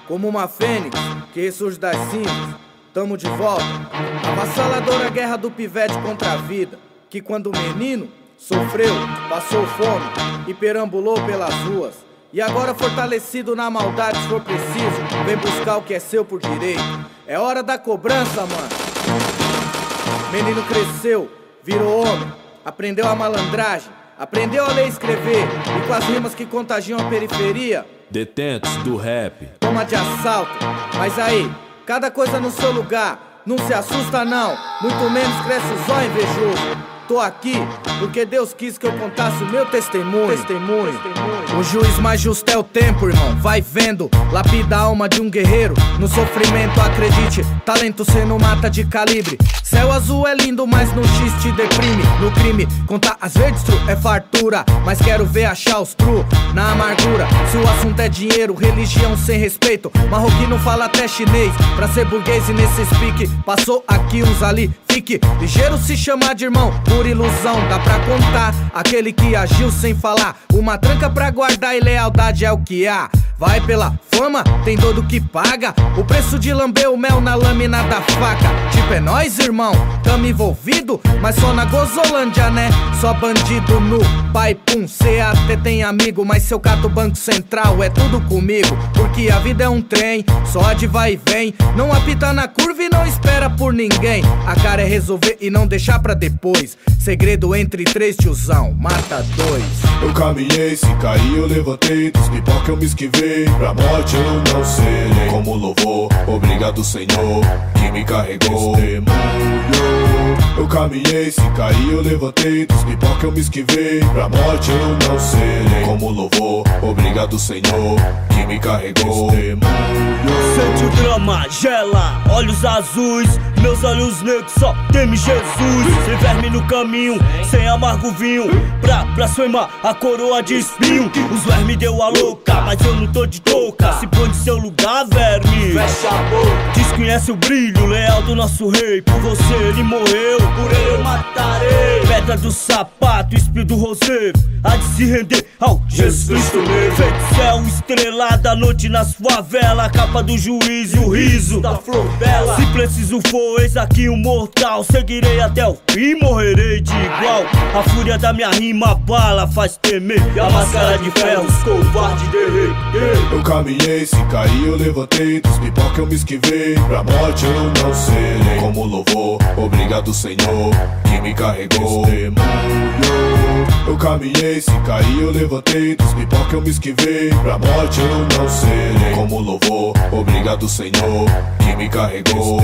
Como uma fênix que ressurge das cinzas, tamo de volta. Avassaladora guerra do pivete contra a vida, que quando menino sofreu, passou fome e perambulou pelas ruas. E agora fortalecido na maldade, se for preciso, vem buscar o que é seu por direito. É hora da cobrança, mano. Menino cresceu, virou homem, aprendeu a malandragem, aprendeu a ler e escrever, e com as rimas que contagiam a periferia. Detentos do rap. Toma de assalto, mas aí, cada coisa no seu lugar. Não se assusta não, muito menos cresce o zóio invejoso. Tô aqui porque Deus quis que eu contasse o meu testemunho. O juiz mais justo é o tempo, irmão, vai vendo. Lapida a alma de um guerreiro no sofrimento, acredite. Talento cê não mata de calibre. Céu azul é lindo, mas no X te deprime. No crime, contar as verdes true é fartura, mas quero ver achar os true na amargura. Se o assunto é dinheiro, religião sem respeito, marroquino fala até chinês pra ser burguês e nesse speak. Passou aqui uns ali, fique ligeiro se chamar de irmão. Por ilusão, dá pra contar aquele que agiu sem falar. Uma tranca pra guardar e lealdade é o que há. Vai pela fama, tem dor do que paga. O preço de lamber o mel na lâmina da faca. Tipo é nóis, irmão, tamo envolvido, mas só na Gozolândia, né? Só bandido no pai, pum. Cê até tem amigo, mas seu cato Banco Central é tudo comigo. Porque a vida é um trem, só de vai e vem. Não apita na curva e não espera por ninguém. A cara é resolver e não deixar pra depois. Segredo entre três, tiozão, mata dois. Eu caminhei, se caí eu levantei, dos pipoca eu me esquivei. Pra morte eu não serei como louvor. Obrigado Senhor que me carregou. Eu caminhei, se caí eu levantei, dos pipoca eu me esquivei. Pra morte eu não serei como louvor. Obrigado Senhor que me carregou. Sente o drama, gela, olhos azuis. Meus olhos negros só teme Jesus. Sem verme no caminho, sem amargo vinho, pra blasfemar a coroa de espinho. Os vermes deu a louca, mas eu não tô de touca. Se põe de seu lugar, verme, fecha a boca. Desconhece o brilho leal do nosso rei. Por você ele morreu, por ele eu matarei. Pedra do sapato, espírito do roseiro, há de se render ao Jesus Cristo mesmo. Feito céu estrelado à noite nas favelas, a capa do juiz e o riso da flor bela. Se preciso for, eis aqui um mortal. Seguirei até o fim, morrerei de igual. A fúria da minha rima bala faz temer, e a máscara de ferro os covardes derreter. Eu caminhei, se caí eu levantei, dos pipoca eu me esquivei. Pra morte eu não serei como louvor. Obrigado Senhor que me carregou. Eu caminhei, se caí eu levantei, dos pipoca eu me esquivei. Pra morte eu não serei como louvor. Obrigado Senhor que me carregou.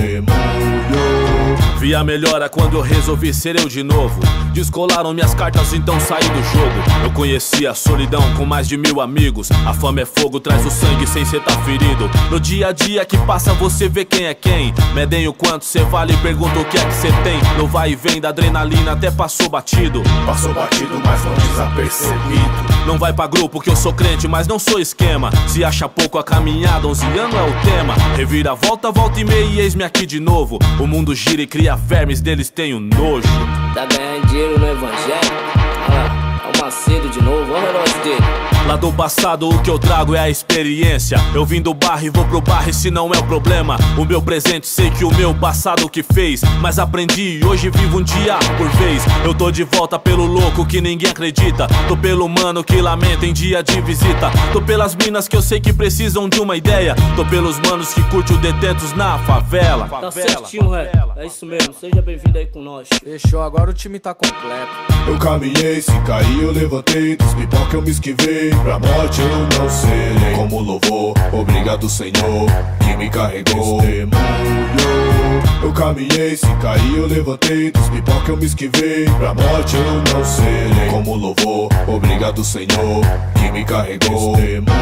Vi a melhora quando eu resolvi ser eu de novo. Descolaram minhas cartas, então saí do jogo. Eu conheci a solidão com mais de 1000 amigos. A fama é fogo, traz o sangue sem cê tá ferido. No dia a dia que passa você vê quem é quem. Medem o quanto cê vale e pergunta o que é que cê tem. No vai e vem da adrenalina até passou batido. Passou batido, mas não desapercebido. Não vai pra grupo que eu sou crente, mas não sou esquema. Se acha pouco a caminhada, 11 anos é o tema. Revira volta, volta e meia e eis-me aqui de novo. O mundo gira e cria vermes, deles tenho nojo. Tá ganhando dinheiro no evangelho? Olha lá, é o Macedo de novo, olha o relógio dele. Lá do passado o que eu trago é a experiência. Eu vim do barro e vou pro barro, esse não é o problema. O meu presente sei que o meu passado que fez, mas aprendi e hoje vivo um dia por vez. Eu tô de volta pelo louco que ninguém acredita. Tô pelo mano que lamenta em dia de visita. Tô pelas minas que eu sei que precisam de uma ideia. Tô pelos manos que curte o detentos na favela. Tá certinho, ré, é isso mesmo, seja bem-vindo aí com nós. Fechou, agora o time tá completo. Eu caminhei, se caí eu levantei, dos pipoca eu me esquivei. Pra morte eu não serei como louvor. Obrigado Senhor que me carregou. Eu caminhei, se caí eu levantei, dos pipoca eu me esquivei. Pra morte eu não serei como louvor. Obrigado Senhor que me carregou.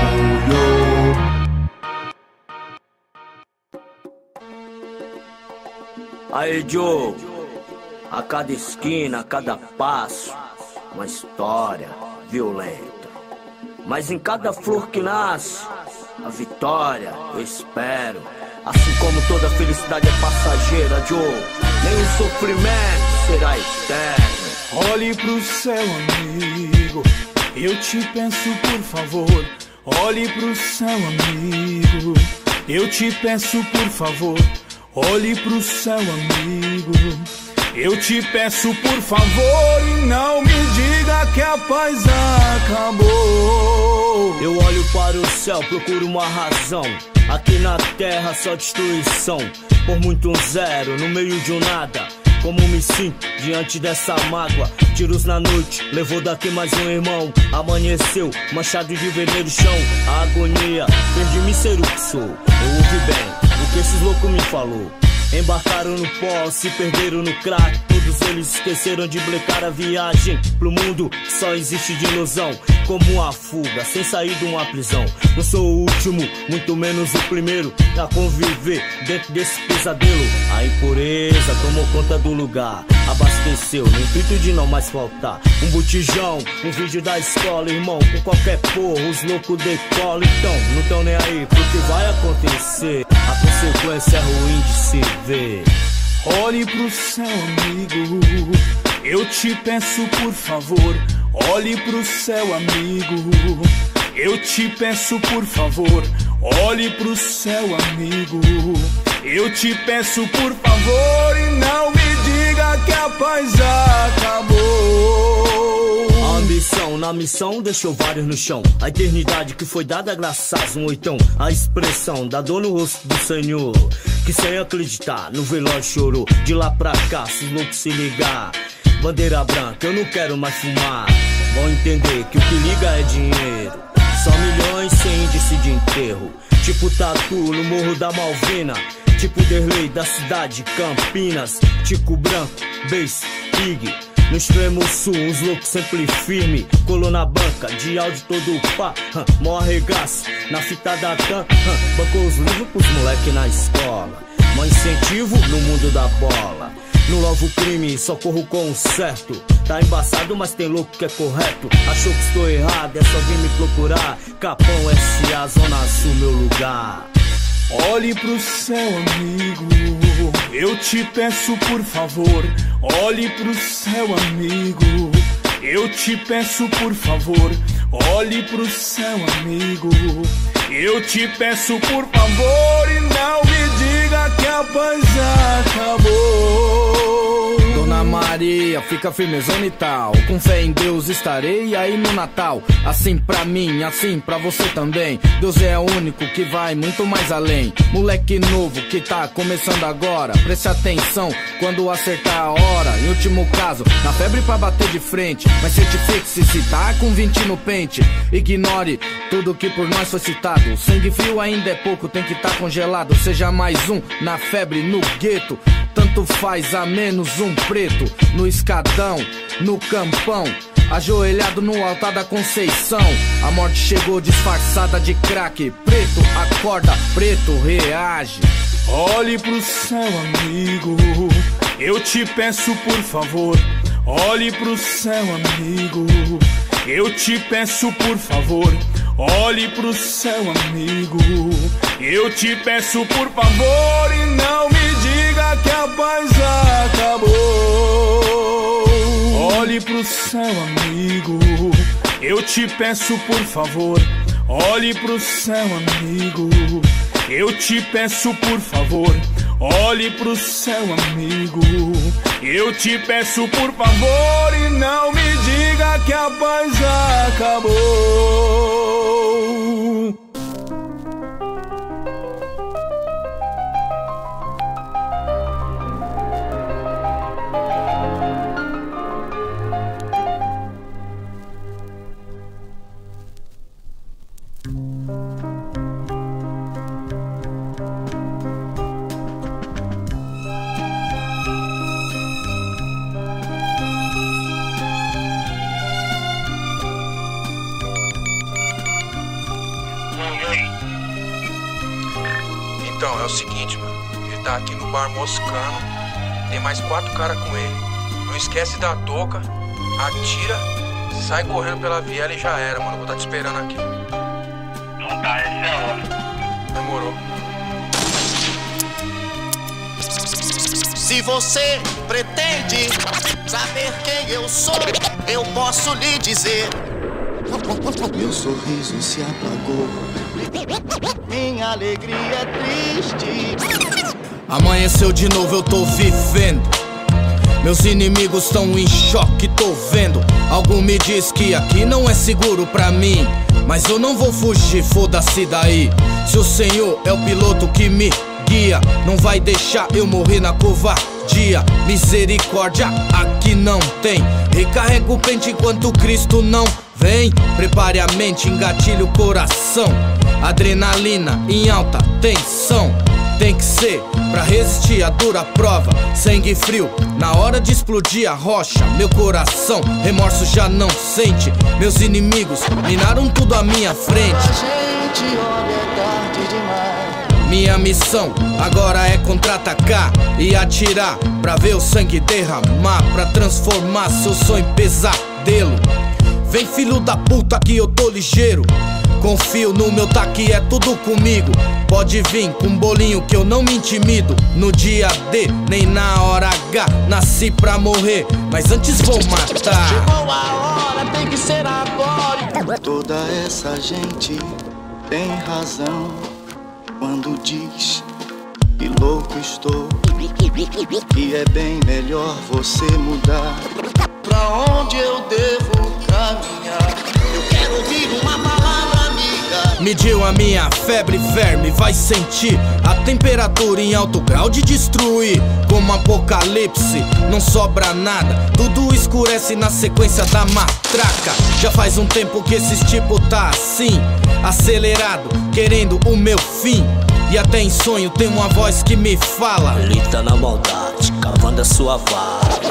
Aí Joe, a cada esquina, a cada passo, uma história violenta. Mas em cada flor que nasce, a vitória eu espero. Assim como toda felicidade é passageira, Joe, nem o sofrimento será eterno. Olhe pro céu, amigo, eu te peço por favor. Olhe pro céu, amigo, Eu te peço por favor, olhe pro céu, amigo. Eu te peço por favor e não me diga que a paz acabou. Eu olho para o céu, procuro uma razão. Aqui na terra só destruição. Por muito um zero, no meio de um nada. Como me sinto diante dessa mágoa? Tiros na noite, levou daqui mais um irmão. Amanheceu, manchado de vermelho chão. A agonia fez de mim ser o que sou. Eu ouvi bem o que esses loucos me falou. Embarcaram no pó, se perderam no crack. Todos eles esqueceram de blecar a viagem pro mundo que só existe de ilusão. Como uma fuga, sem sair de uma prisão. Não sou o último, muito menos o primeiro a conviver dentro desse pesadelo. A impureza tomou conta do lugar, abasteceu no intuito de não mais faltar. Um botijão, um vídeo da escola, irmão. Com qualquer porra, os loucos decolam. Então, não tão nem aí pro que vai acontecer. A consequência é ruim de se ver. Olhe pro céu, amigo. Eu te peço por favor, olhe pro céu, amigo. Eu te peço por favor, olhe pro céu, amigo. Eu te peço por favor e não me diga que a paz acabou. A ambição na missão deixou vários no chão. A eternidade que foi dada graças a um oitão. A expressão da dor no rosto do Senhor, que sem acreditar no velório chorou. De lá pra cá, se os loucos se ligar, bandeira branca, eu não quero mais fumar. Vão entender que o que liga é dinheiro. Só milhões sem índice de enterro. Tipo tatu no Morro da Malvina. Tipo Derlei da cidade Campinas. Tico Branco, Bass, Pig. No extremo sul, uns loucos sempre firme. Colou na banca, de áudio todo pá. Mó arregaço, na fita da TAM. Bancou os livros pros moleque na escola. Mó incentivo no mundo da bola. No novo crime, só corro com o certo. Tá embaçado, mas tem louco que é correto. Achou que estou errado, é só vir me procurar. Capão SA, Zona Sul, meu lugar. Olhe pro céu, amigo. Eu te peço por favor, olhe pro céu, amigo. Eu te peço por favor, olhe pro céu, amigo. Eu te peço por favor e não me diga que a paz acabou. Dona Maria, fica firmezona e tal. Com fé em Deus estarei aí no Natal. Assim pra mim, assim pra você também. Deus é o único que vai muito mais além. Moleque novo que tá começando agora, preste atenção quando acertar a hora. Em último caso, na febre pra bater de frente. Mas certifique-se se tá com 20 no pente. Ignore tudo que por nós foi citado. Sangue frio ainda é pouco, tem que tá congelado. Seja mais um na febre, no gueto. Tanto faz a menos um preto. No escadão, no campão, ajoelhado no altar da Conceição. A morte chegou disfarçada de crack. Preto acorda, preto reage. Olhe pro céu, amigo. Eu te peço por favor, olhe pro céu, amigo. Eu te peço por favor, olhe pro céu, amigo. Eu te peço por favor e não me diga que a paz acabou. Olhe pro céu, amigo. Eu te peço por favor, olhe pro céu, amigo. Eu te peço por favor, olhe pro céu, amigo. Eu te peço por favor e não me diga que a paz acabou. Então, é o seguinte, mano. Ele tá aqui no bar moscando. Tem mais 4 caras com ele. Não esquece da touca. Atira, sai correndo pela viela e já era, mano. Vou estar te esperando aqui. Não tá, essa é a hora. Demorou. Se você pretende saber quem eu sou, eu posso lhe dizer. Meu sorriso se apagou, Minha alegria é triste. Amanheceu de novo, eu tô vivendo. Meus inimigos estão em choque, tô vendo. Algo me diz que aqui não é seguro pra mim, mas eu não vou fugir, foda-se daí. Se o Senhor é o piloto que me guia, não vai deixar eu morrer na covardia. Misericórdia aqui não tem. Recarrega o pente enquanto Cristo não vem. Prepare a mente, engatilhe o coração. Adrenalina em alta tensão. Tem que ser pra resistir a dura prova. Sangue frio na hora de explodir a rocha. Meu coração, remorso já não sente. Meus inimigos minaram tudo à minha frente. A gente olha, é tarde demais. Minha missão agora é contra-atacar e atirar pra ver o sangue derramar, pra transformar seu sonho em pesadelo. Vem filho da puta que eu tô ligeiro. Confio no meu taque, é tudo comigo. Pode vir com bolinho que eu não me intimido. No dia D, nem na hora H. Nasci pra morrer, mas antes vou matar. Chegou a hora, tem que ser agora. Toda essa gente tem razão quando diz que louco estou, que é bem melhor você mudar. Pra onde eu devo caminhar? Eu quero ouvir uma palavra amiga. Mediu a minha febre, verme, vai sentir a temperatura em alto grau de destruir. Como apocalipse, não sobra nada, tudo escurece na sequência da matraca. Já faz um tempo que esse tipo tá assim, acelerado, querendo o meu fim. E até em sonho tem uma voz que me fala: ele tá na maldade, cavando a sua vara.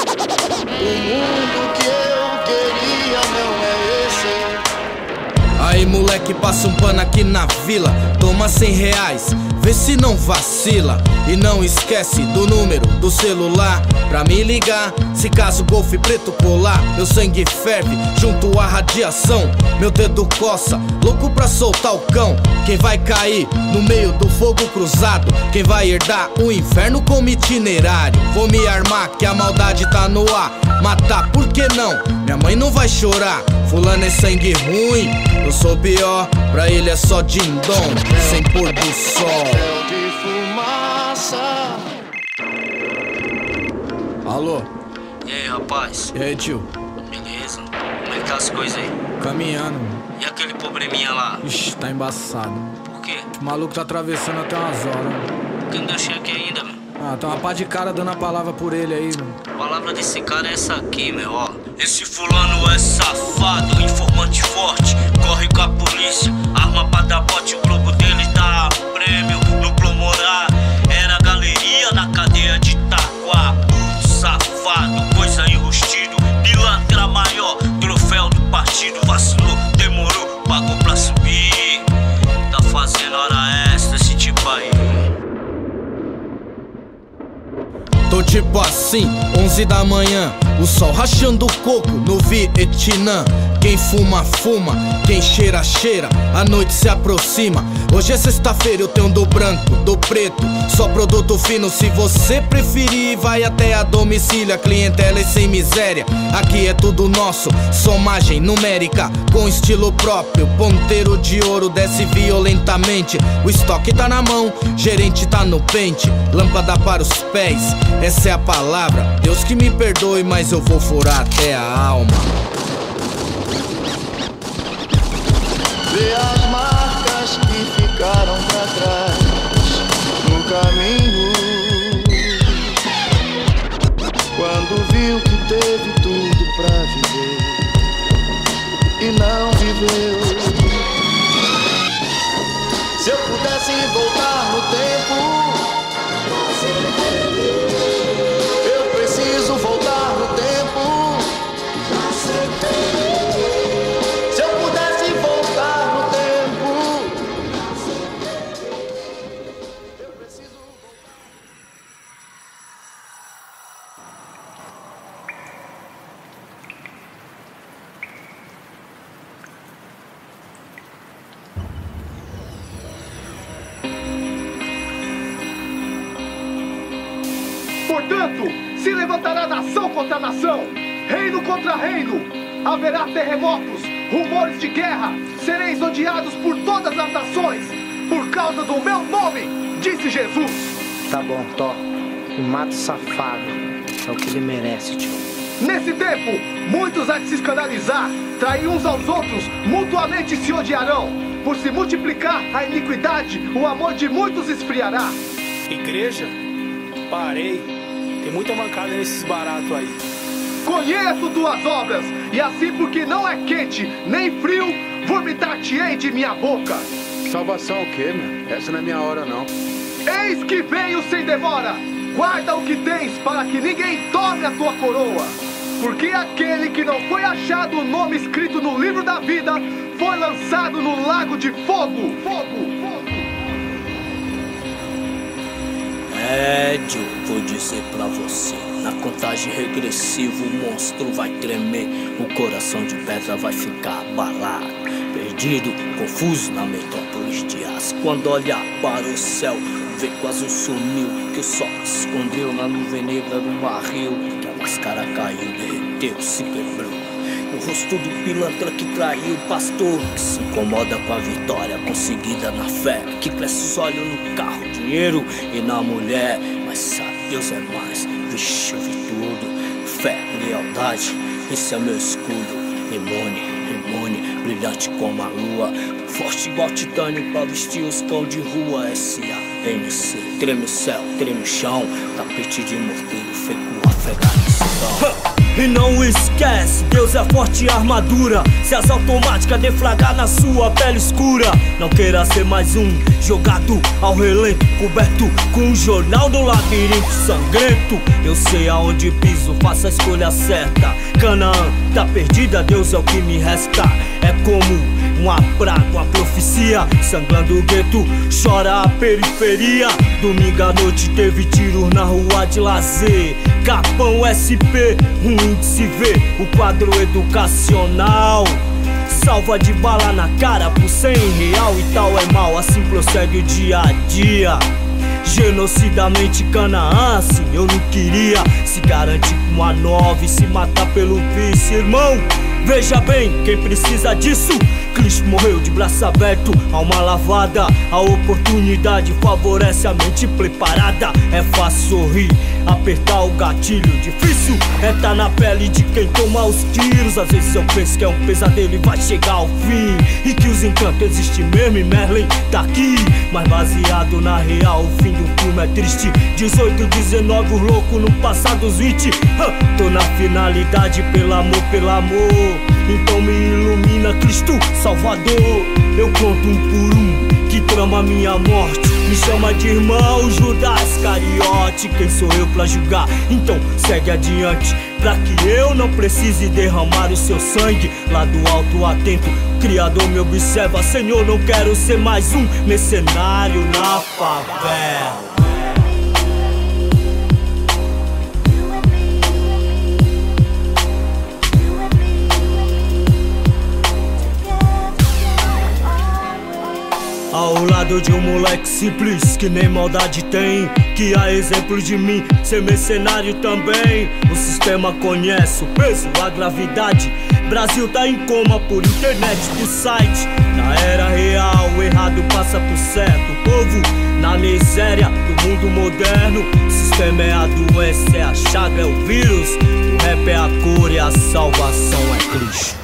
O mundo que eu queria não é esse. Aí moleque, passa um pano aqui na vila. Toma R$100, vê se não vacila. E não esquece do número do celular pra me ligar, se caso o golfe preto colar. Meu sangue ferve junto à radiação. Meu dedo coça, louco pra soltar o cão. Quem vai cair no meio do fogo cruzado? Quem vai herdar o inferno como itinerário? Vou me armar que a maldade tá no ar. Matar, por que não? Minha mãe não vai chorar. Fulano é sangue ruim, eu sou pior. Pra ele é só dindom, sem pôr do sol. De fumaça. Alô? E aí, rapaz? E aí, tio? Beleza? Como é que tá as coisas aí? Caminhando. E aquele probleminha lá? Ixi, tá embaçado. Por quê? O maluco tá atravessando até umas horas. Por que não deu cheque ainda, meu? Ah, tá uma pá de cara dando a palavra por ele aí, meu. A palavra desse cara é essa aqui, meu, ó. Esse fulano é safado, informante forte, corre com a polícia, arma pra dar bote, o globo dele dá prêmio no Plomorá. Era galeria na cadeia de Itaquá. Safado, coisa enrustido, pilantra maior, troféu do partido, vacilou, demorou, pagou pra subir. Tá fazendo hora extra esse tipo aí. Tô tipo assim, 11 da manhã, o sol rachando o coco no Vietnã. Quem fuma, fuma, quem cheira, cheira, a noite se aproxima. Hoje é sexta-feira, eu tenho do branco, do preto, só produto fino. Se você preferir, vai até a domicílio. A clientela é sem miséria, aqui é tudo nosso. Somagem numérica, com estilo próprio. Ponteiro de ouro desce violentamente. O estoque tá na mão, gerente tá no pente. Lâmpada para os pés, essa é a palavra. Deus que me perdoe, mas eu vou furar até a alma. Vê as marcas que ficaram pra trás no caminho. Quando viu que teve tudo pra viver e não viveu. Se eu pudesse voltar no tempo, eu preciso voltar no tempo. Se eu pudesse voltar no tempo, eu preciso voltar. Portanto, se levantará nação contra nação, reino contra reino. Haverá terremotos, rumores de guerra, sereis odiados por todas as nações, por causa do meu nome, disse Jesus. Tá bom, Tó. E mata o safado. É o que ele merece, tio. Nesse tempo, muitos há de se escandalizar, trair uns aos outros, mutuamente se odiarão. Por se multiplicar a iniquidade, o amor de muitos esfriará. Igreja? Parei. Tem muita mancada nesses baratos aí. Conheço tuas obras, e assim porque não é quente nem frio, vomitar-te-ei de minha boca. Salvação o quê, meu? Essa não é minha hora, não. Eis que venho sem demora. Guarda o que tens para que ninguém tome a tua coroa. Porque aquele que não foi achado o nome escrito no livro da vida foi lançado no lago de fogo. Médio, vou dizer pra você, na contagem regressiva o monstro vai tremer, o coração de pedra vai ficar abalado, perdido, confuso na metrópolis de aço. Quando olhar para o céu, vê quase sumiu, que o sol se escondeu na nuvem negra do barril, que a máscara caiu, derreteu, se quebrou. O rosto do pilantra que traiu o pastor, que se incomoda com a vitória conseguida na fé, que cresce os olhos no carro, dinheiro e na mulher, mas sabe, Deus é mais. Vixe, eu vi tudo, fé, lealdade, esse é meu escudo. Imune, brilhante como a lua, forte igual titânio pra vestir os cão de rua. S.A.N.C. Treme o céu, treme o chão, tapete de morteiro feito no Afeganistão. E não esquece, Deus é forte armadura. Se as automáticas deflagrar na sua pele escura, não queira ser mais um jogado ao relento, coberto com um jornal do labirinto sangrento. Eu sei aonde piso, faça a escolha certa. Canaã tá perdida, Deus é o que me resta. É como uma praga, uma profecia, sangrando o gueto, chora a periferia. Domingo à noite teve tiros na rua de lazer, Capão SP, ruim de se ver. O quadro educacional, salva de bala na cara por R$100 e tal é mal. Assim prossegue o dia a dia, genocidamente Canaã, assim eu não queria. Se garante com a 9, se matar pelo vice, irmão. Veja bem, quem precisa disso? Cristo morreu de braço aberto, alma lavada. A oportunidade favorece a mente preparada. É fácil sorrir, apertar o gatilho. Difícil é tá na pele de quem toma os tiros. Às vezes eu penso que é um pesadelo e vai chegar ao fim, e que os encantos existem mesmo e Merlin tá aqui. Mas baseado na real, o fim do filme é triste. 18, 19, os loucos no passado, os 20. Tô na finalidade, pelo amor, pelo amor. Então me ilumina, Cristo Salvador. Eu conto um por um que trama minha morte. Me chama de irmão Judas Iscariote. Quem sou eu pra julgar? Então segue adiante, pra que eu não precise derramar o seu sangue. Lá do alto atento, o Criador me observa. Senhor, não quero ser mais um mercenário na favela. Ao lado de um moleque simples que nem maldade tem, que há exemplo de mim ser mercenário também. O sistema conhece o peso, a gravidade. Brasil tá em coma por internet do site. Na era real o errado passa por certo. O povo na miséria do mundo moderno. O sistema é a doença, é a chaga, é o vírus. O rap é a cura e a salvação é Cristo.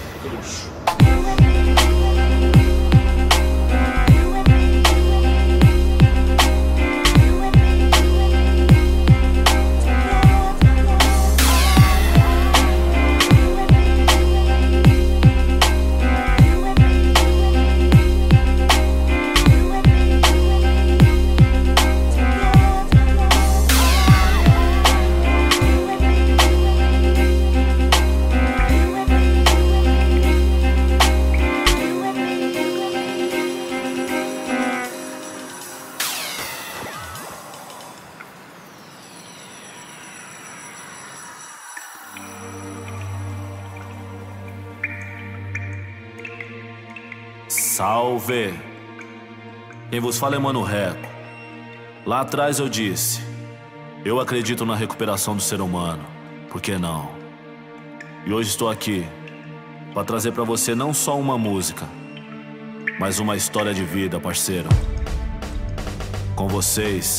Salve! Quem vos fala é Mano Reco. Lá atrás eu disse: eu acredito na recuperação do ser humano, por que não? E hoje estou aqui para trazer para você não só uma música, Mais uma história de vida, parceiro. Com vocês,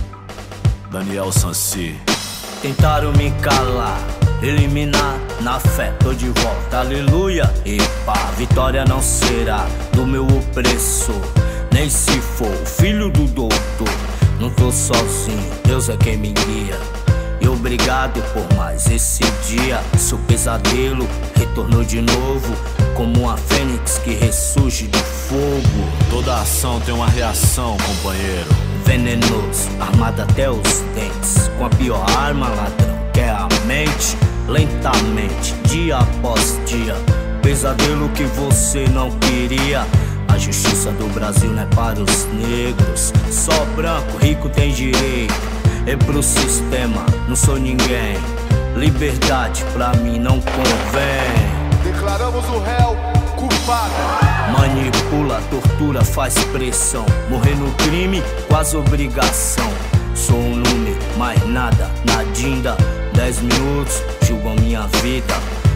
Daniel Sansi. Tentaram me calar, eliminar, na fé tô de volta, aleluia. E pá, vitória não será do meu opressor, nem se for o filho do doutor. Não tô sozinho, Deus é quem me guia. E obrigado por mais esse dia. Seu pesadelo retornou de novo, como uma fênix que ressurge do fogo. Toda ação tem uma reação, companheiro. Venenoso, armado até os dentes, com a pior arma, ladrão, que é a mente. Lentamente, dia após dia, pesadelo que você não queria. A justiça do Brasil não é para os negros, só branco, rico tem direito. É pro sistema, não sou ninguém. Liberdade pra mim não convém. Declaramos o réu culpado. Manipula, tortura, faz pressão. Morrer no crime, quase obrigação. Sou um número, mais nada, nadinda. 10 minutos, julgam minha vida.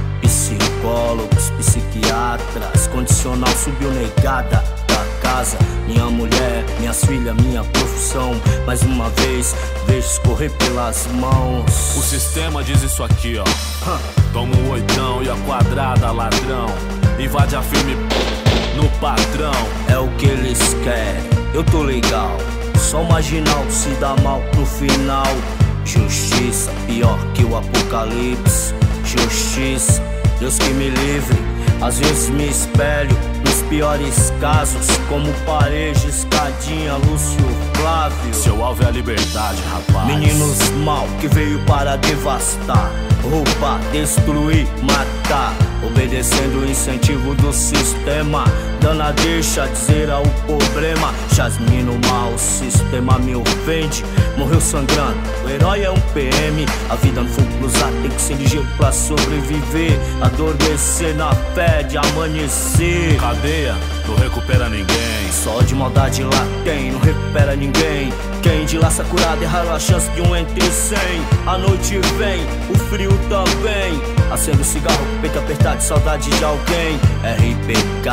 Psicólogos, psiquiatras, condicional subiu negada da casa. Minha mulher, minhas filhas, minha profissão. Mais uma vez, vejo escorrer pelas mãos. O sistema diz isso aqui, ó. Toma um oitão e a quadrada, ladrão. Invade a firme no patrão. É o que eles querem, eu tô legal. Só marginal se dá mal no final. Justiça, pior que o apocalipse. Justiça, Deus que me livre. Às vezes me espelho nos piores casos, como Pareja, Escadinha, Lúcio Flávio. Seu alvo é a liberdade, rapaz. Meninos mal que veio para devastar, roubar, destruir, matar. Obedecendo o incentivo do sistema, dana deixa dizer ao problema. Jasmino mal, o sistema me ofende. Morreu sangrando, o herói é um PM. A vida no fogo cruzado tem que ser ligeiro pra sobreviver. Adormecer na fé de amanhecer. Cadeia, não recupera ninguém. Só de maldade lá tem, não recupera ninguém. Quem de laça curado é raro a chance de um entre 100. A noite vem, o frio também. Acendo o cigarro, peito apertado de saudade de alguém. RPK,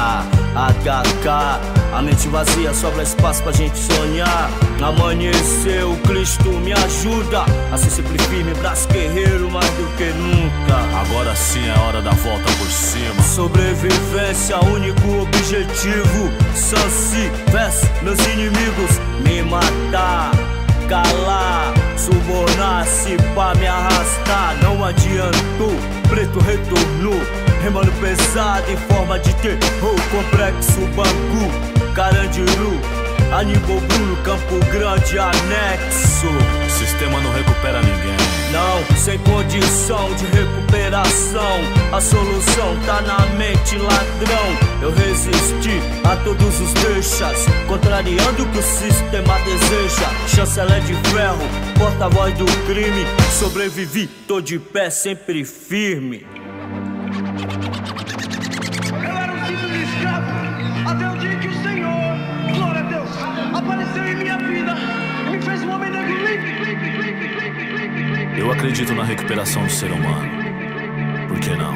HK, a mente vazia, sobra espaço pra gente sonhar. Amanheceu, Cristo me ajuda a ser sempre firme, braço guerreiro mais do que nunca. Agora sim é hora da volta por cima. Sobrevivência, único objetivo. Sansi, verso, meus inimigos me matar, calar, subornar-se pra me arrastar. Não adiantou, preto retornou, remando pesado em forma de terror. Complexo Bangu, Carandiru, Aníbal Bruno, Campo Grande, anexo. O sistema não recupera ninguém. Não, sem condição de recuperação. A solução tá na mente, ladrão. Eu resisti a todos os deixas, contrariando o que o sistema deseja. Chanceler de ferro, porta-voz do crime. Sobrevivi, tô de pé, sempre firme. Eu era um simples escravo, até o dia que o Senhor, glória a Deus, apareceu em minha vida e me fez um homem negro livre. Eu acredito na recuperação do ser humano. Por que não?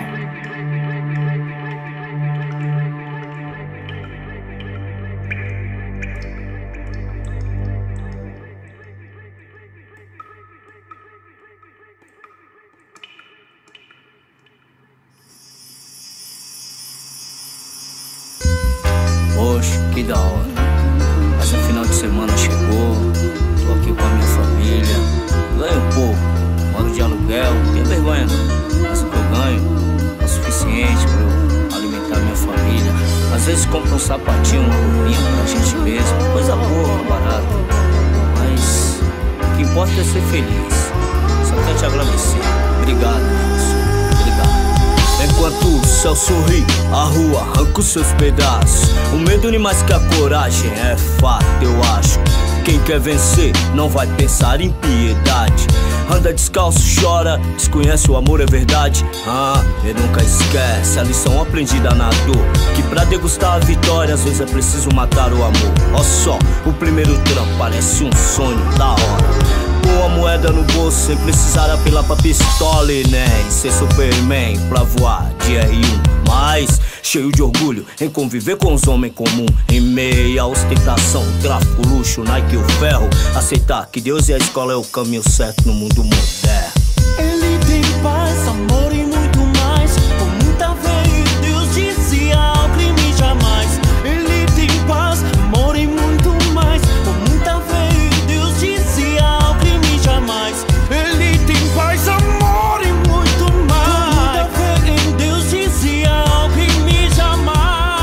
Poxa, que da hora. Mas o final de semana chegou. Tô aqui com a minha família. Ganho pouco, moro de aluguel. Tenho vergonha não, mas o que eu ganho é o suficiente pra eu alimentar minha família. Às vezes compro um sapatinho, uma roupinha pra gente mesmo. Coisa boa, barata. Mas o que importa é ser feliz. Só quero te agradecer. Obrigado, Deus. Obrigado. Enquanto o céu sorri, a rua arranca os seus pedaços. O medo nem mais que a coragem, é fato, eu acho. Quem quer vencer não vai pensar em piedade. Anda descalço, chora, desconhece o amor, é verdade. E nunca esquece a lição aprendida na dor, que pra degustar a vitória às vezes é preciso matar o amor. Ó só, o primeiro trampo parece um sonho da hora. Pôr a moeda no bolso sem precisar apelar pra pistola e nem ser Superman pra voar de R1. Mas cheio de orgulho em conviver com os homens comuns. Em meio à ostentação, tráfico, luxo, Nike, o ferro. Aceitar que Deus e a escola é o caminho certo no mundo moderno. Ele tem paz, amor e muito mais. Com muita fé em Deus dizia ao crime jamais. Ele tem paz, amor e muito mais. Com muita fé em Deus dizia ao crime jamais. Ele tem paz, amor e muito mais. Com muita fé em Deus dizia ao crime jamais.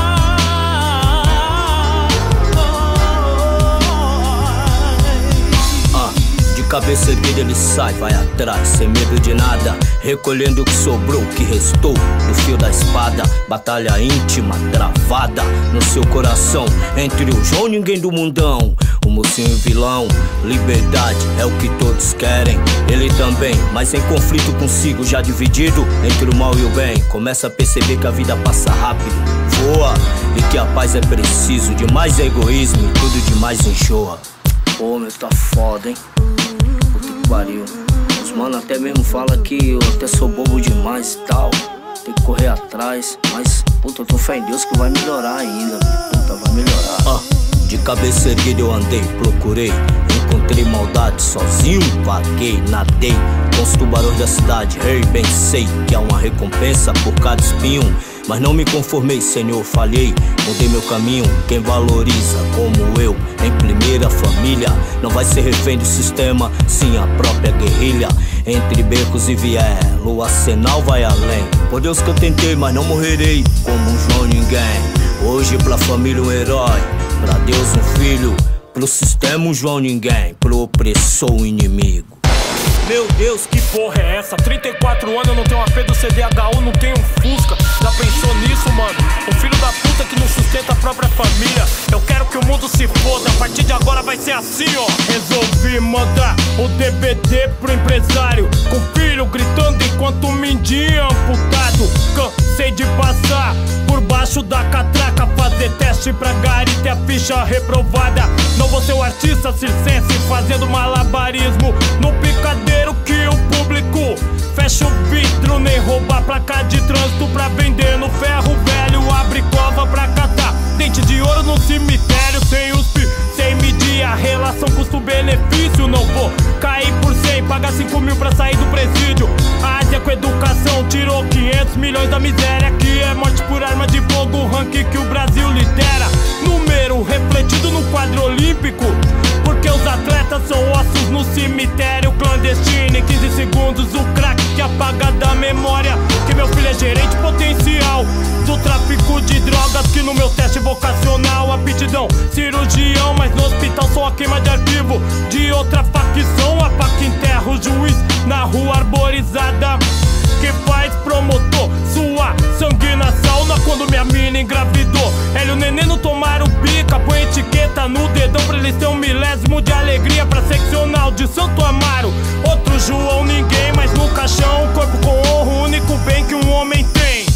De cabeça erguida ele sai, vai atrás, sem medo de nada, recolhendo o que sobrou, o que restou no fio da espada. Batalha íntima, travada no seu coração, entre o João ninguém do mundão, o mocinho e o vilão. Liberdade é o que todos querem, ele também, mas em conflito consigo, já dividido entre o mal e o bem. Começa a perceber que a vida passa rápido, voa, e que a paz é preciso. Demais é egoísmo e tudo demais enjoa. Pô, meu, tá foda, hein? Puta que pariu. Os mano até mesmo falam que eu até sou bobo demais e tal. Tem que correr atrás. Mas, puta, eu tô fé em Deus que vai melhorar ainda. Puta, vai melhorar. De cabeça erguida eu andei, procurei, encontrei maldade, sozinho vaguei, nadei com os tubarões da cidade. Bem sei que há uma recompensa por cada espinho, mas não me conformei, Senhor, falhei, mudei meu caminho. Quem valoriza como eu, em primeira família, não vai ser refém do sistema, sim a própria guerrilha. Entre becos e viés, o arsenal vai além. Por Deus que eu tentei, mas não morrerei como um João ninguém. Hoje pra família um herói, pra Deus um filho, pro sistema um João ninguém, pro opressor um inimigo. Meu Deus, que porra é essa? 34 anos eu não tenho AP do CDHU, não tenho um Fusca. Já pensou nisso, mano? Um filho da puta que não sustenta a própria família. Eu quero que o mundo se foda, a partir de agora vai ser assim, ó. Resolvi mandar o DBD pro empresário, com o filho gritando enquanto o mindinho amputado. Cansei de passar por baixo da catraca, fazer teste pra gari ter a ficha reprovada. Não vou ser o artista circense fazendo malabarismo no picadeiro que o público fecha o vidro, nem roubar placa de trânsito pra vender no ferro velho. Abre cova pra catar dente de ouro no cemitério, sem USP, sem medir a relação custo-benefício. Não vou cair por 100, pagar 5 mil pra sair do presídio. A Ásia com educação tirou 500 milhões da miséria, que é morte por arma de fogo, o ranking que o Brasil lidera. Número refletido no quadro olímpico, porque os atletas são ossos no cemitério clandestino. Em 15 segundos o crack que apaga da memória que meu filho é gerente potencial do tráfico de drogas, que no meu teste vocacional aptidão cirurgião, mas no hospital sou a queima de arquivo de outra facção. A faca enterra o juiz na rua arborizada, que faz promotor suar sangue na sauna quando minha mina engravidou. Hélio Nenê não tomaram pica, põe etiqueta no dedão pra eles ter um milésimo de alegria pra seccional de Santo Amaro. Outro João ninguém, mas no caixão, corpo com honra, o único bem que um homem tem.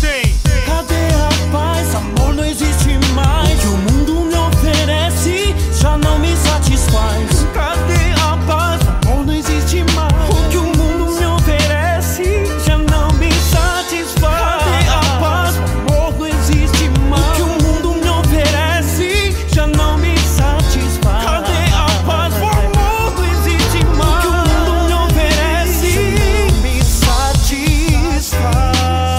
Cadê a paz? Amor não existe mais. O que o mundo me oferece já não me satisfaz. Cadê a paz? Amor não existe mais. O que o mundo me oferece já não me satisfaz. Cadê a paz? Amor não existe mais. O que o mundo me oferece já não me satisfaz. Cadê a paz? Amor não existe mais. O que o mundo me oferece já não me satisfaz.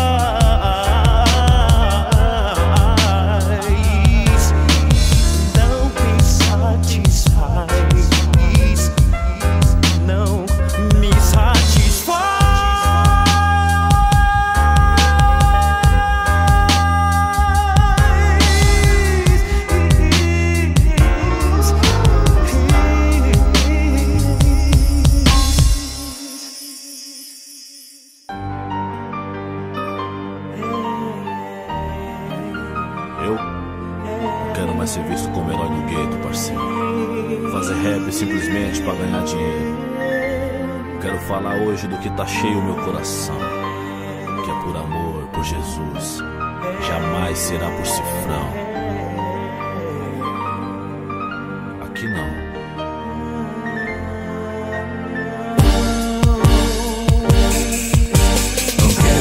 Eu não quero mais ser visto como herói do gueto, parceiro. Fazer rap simplesmente pra ganhar dinheiro. Quero falar hoje do que tá cheio o meu coração, que é por amor, por Jesus, jamais será por cifrão. Aqui não. Não quero mais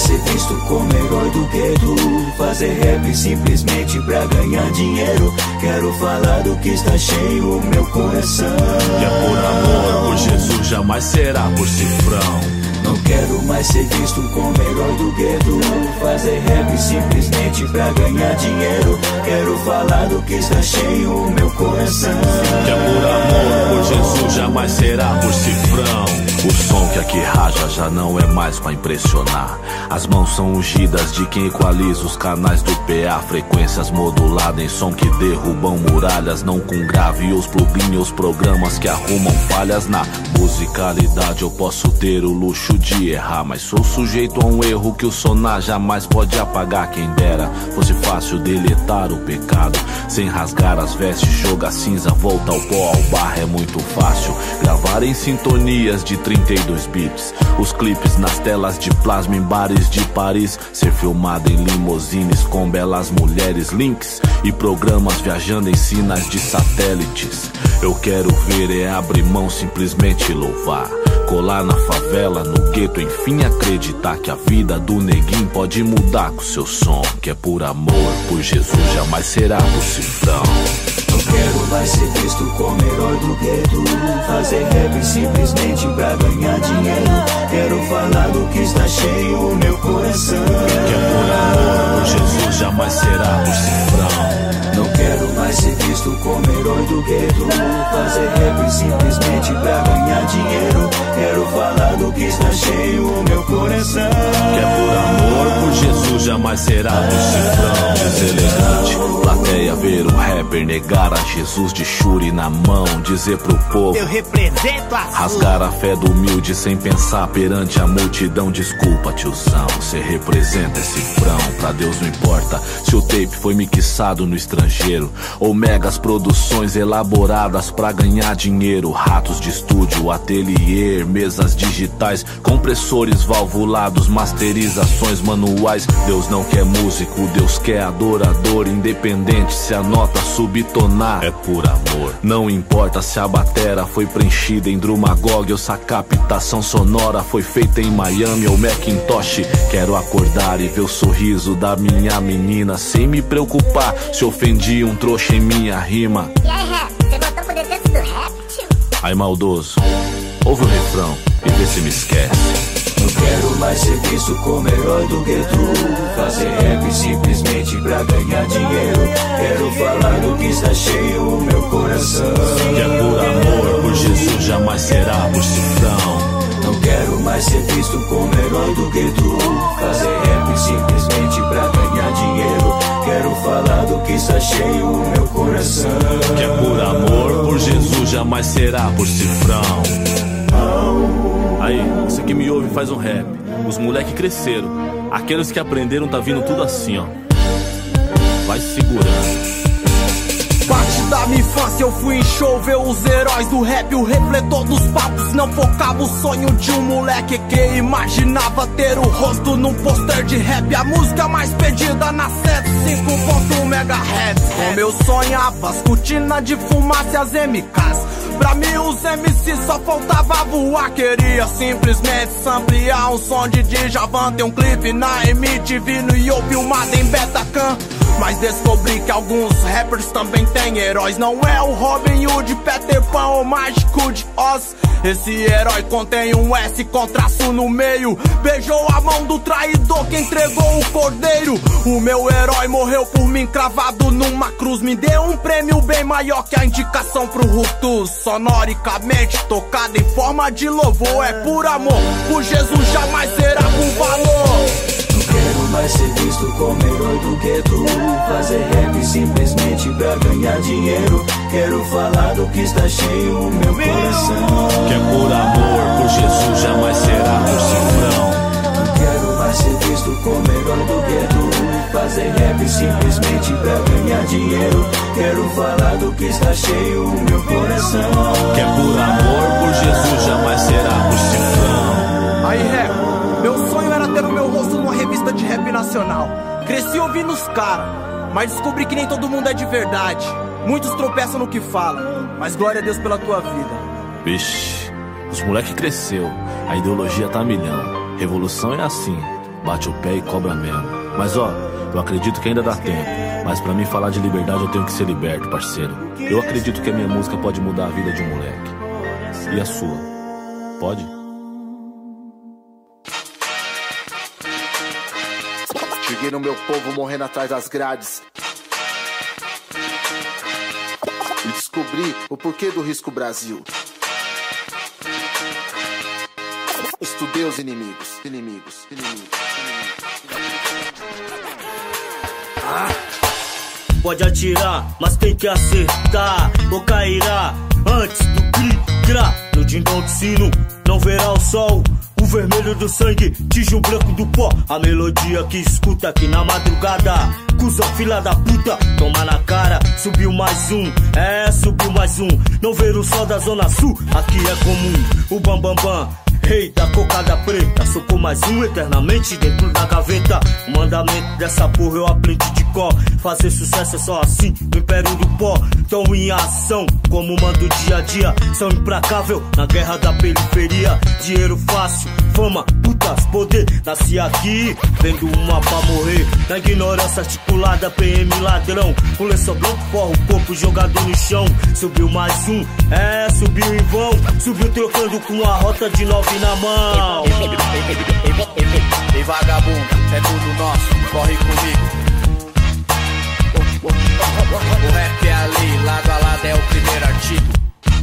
ser visto como herói do gueto. Fazer rap simplesmente pra ganhar dinheiro. Quero falar do que está cheio o meu coração. Que é por amor, por Jesus, jamais será por cifrão. Não quero mais ser visto como herói do gueto. Fazer rap simplesmente pra ganhar dinheiro. Quero falar do que está cheio o meu coração. Que é por amor, por Jesus, jamais será por cifrão. O som que aqui raja já não é mais pra impressionar. As mãos são ungidas de quem equaliza os canais do PA. Frequências moduladas em som que derrubam muralhas. Não com grave os plugins, os programas que arrumam falhas. Na musicalidade eu posso ter o luxo de errar, mas sou sujeito a um erro que o sonar jamais pode apagar. Quem dera fosse fácil deletar o pecado, sem rasgar as vestes, jogar cinza, volta ao pó. Ao bar é muito fácil gravar em sintonias de 32 bits. Os clipes nas telas de plasma em bares de Paris. Ser filmado em limousines com belas mulheres, links e programas viajando em sinais de satélites. Eu quero ver é abrir mão, simplesmente louvar. Colar na favela, no gueto, enfim acreditar que a vida do neguinho pode mudar com seu som. Que é por amor, por Jesus, jamais será por cifrão. Não quero mais ser visto como herói do gueto. Fazer rap simplesmente pra ganhar dinheiro. Quero falar do que está cheio o meu coração. Que é por amor, por Jesus, jamais será por cifrão. Não quero mais ser visto como herói do gueto. Fazer rap simplesmente pra ganhar dinheiro. Quero falar do que está cheio o meu coração. Que é por amor, por Jesus, jamais será por cifrão. Deselegante, plateia ver o rapper negar a Jesus de churi na mão. Dizer pro povo, eu represento a rasgar a fé do humilde sem pensar perante a multidão. Desculpa tiozão, cê representa esse frão. Pra Deus não importa se o tape foi mixado no estrangeiro ou megas produções elaboradas pra ganhar dinheiro. Ratos de estúdio, ateliê, mesas digitais, compressores valvulados, masterizações manuais. Deus não quer músico, Deus quer adorador. Independente se a nota subtonar, é por amor. Não importa se a batera foi preenchida em Drumagog ou se a captação sonora foi feita em Miami ou Macintosh. Quero acordar e ver o sorriso da minha menina sem me preocupar se ofendi um trouxa em minha rima. E aí, rap, você botou pro detento do rap, tio? Aí, maldoso, ouve o refrão e vê se me esquece. Não quero mais ser visto como herói do gueto. Fazer rap simplesmente pra ganhar dinheiro. Quero falar do que está cheio o meu coração. Que é por amor, por Jesus, jamais será por cifrão. Não quero mais ser visto como herói do gueto. Fazer rap simplesmente pra ganhar dinheiro. Quero falar do que está cheio o meu coração. Que é por amor, por Jesus, jamais será por cifrão. Aí, você que me ouve faz um rap. Os moleque cresceram. Aqueles que aprenderam tá vindo tudo assim, ó. Vai segurando. Parte da minha infância eu fui em show ver os heróis do rap. O refletor dos papos não focava o sonho de um moleque que imaginava ter o rosto num pôster de rap. A música mais pedida na 105.1 MHz. Como eu sonhava, as cortinas de fumaça e as MKs. Pra mim os MC só faltava voar. Queria simplesmente samplear um som de Djavan. Tem um clipe na MTV no Yo filmado em Betacam. Mas descobri que alguns rappers também têm heróis. Não é o Robin Hood, Peter Pan ou Mágico de Oz. Esse herói contém um S com traço no meio. Beijou a mão do traidor que entregou o cordeiro. O meu herói morreu por mim cravado numa cruz. Me deu um prêmio bem maior que a indicação pro Rutus. Sonoricamente tocado em forma de louvor. É por amor, por Jesus jamais será por valor. Não quero mais ser visto como herói do gueto. Fazer rap simplesmente pra ganhar dinheiro. Quero falar do que está cheio o meu coração. Que é por amor, por Jesus, jamais será por cifrão. Não quero mais ser visto como herói do gueto. Fazer rap simplesmente pra ganhar dinheiro. Quero falar do que está cheio o meu coração. Que é por amor, por Jesus, jamais será por cifrão. Aí, rap, meu sonho era ter o meu rosto numa revista de rap nacional. Cresci ouvindo os caras, mas descobri que nem todo mundo é de verdade. Muitos tropeçam no que falam, mas glória a Deus pela tua vida. Vixe, os moleque cresceu, a ideologia tá a milhão. Revolução é assim, bate o pé e cobra mesmo. Mas ó, eu acredito que ainda dá tempo. Mas pra mim falar de liberdade eu tenho que ser liberto, parceiro. Eu acredito que a minha música pode mudar a vida de um moleque. E a sua? Pode? Cheguei no meu povo morrendo atrás das grades e descobri o porquê do risco Brasil. Estudei os inimigos. Pode atirar, mas tem que acertar, ou cairá antes do cri-crá. No dindom de sino não verá o sol. O vermelho do sangue tinge o branco do pó. A melodia que escuta aqui na madrugada. Cusão, fila da puta, toma na cara. Subiu mais um, subiu mais um. Não ver o sol da zona sul, aqui é comum. O bam bam bam, rei da cocada preta. Socou mais um eternamente dentro da gaveta. O mandamento dessa porra eu aprendi de cor. Fazer sucesso é só assim, no império do pó. Tão em ação, como manda o dia a dia. São implacável na guerra da periferia. Dinheiro fácil, fama, putas, poder. Nasci aqui, vendo uma pra morrer. Na ignorância articulada, PM ladrão. Com lençol branco, forra o corpo jogado no chão. Subiu mais um, subiu em vão. Subiu trocando com a rota de 9 na mão. Ei vagabundo, é tudo nosso, corre comigo. O rap é ali, lado a lado é o primeiro artigo.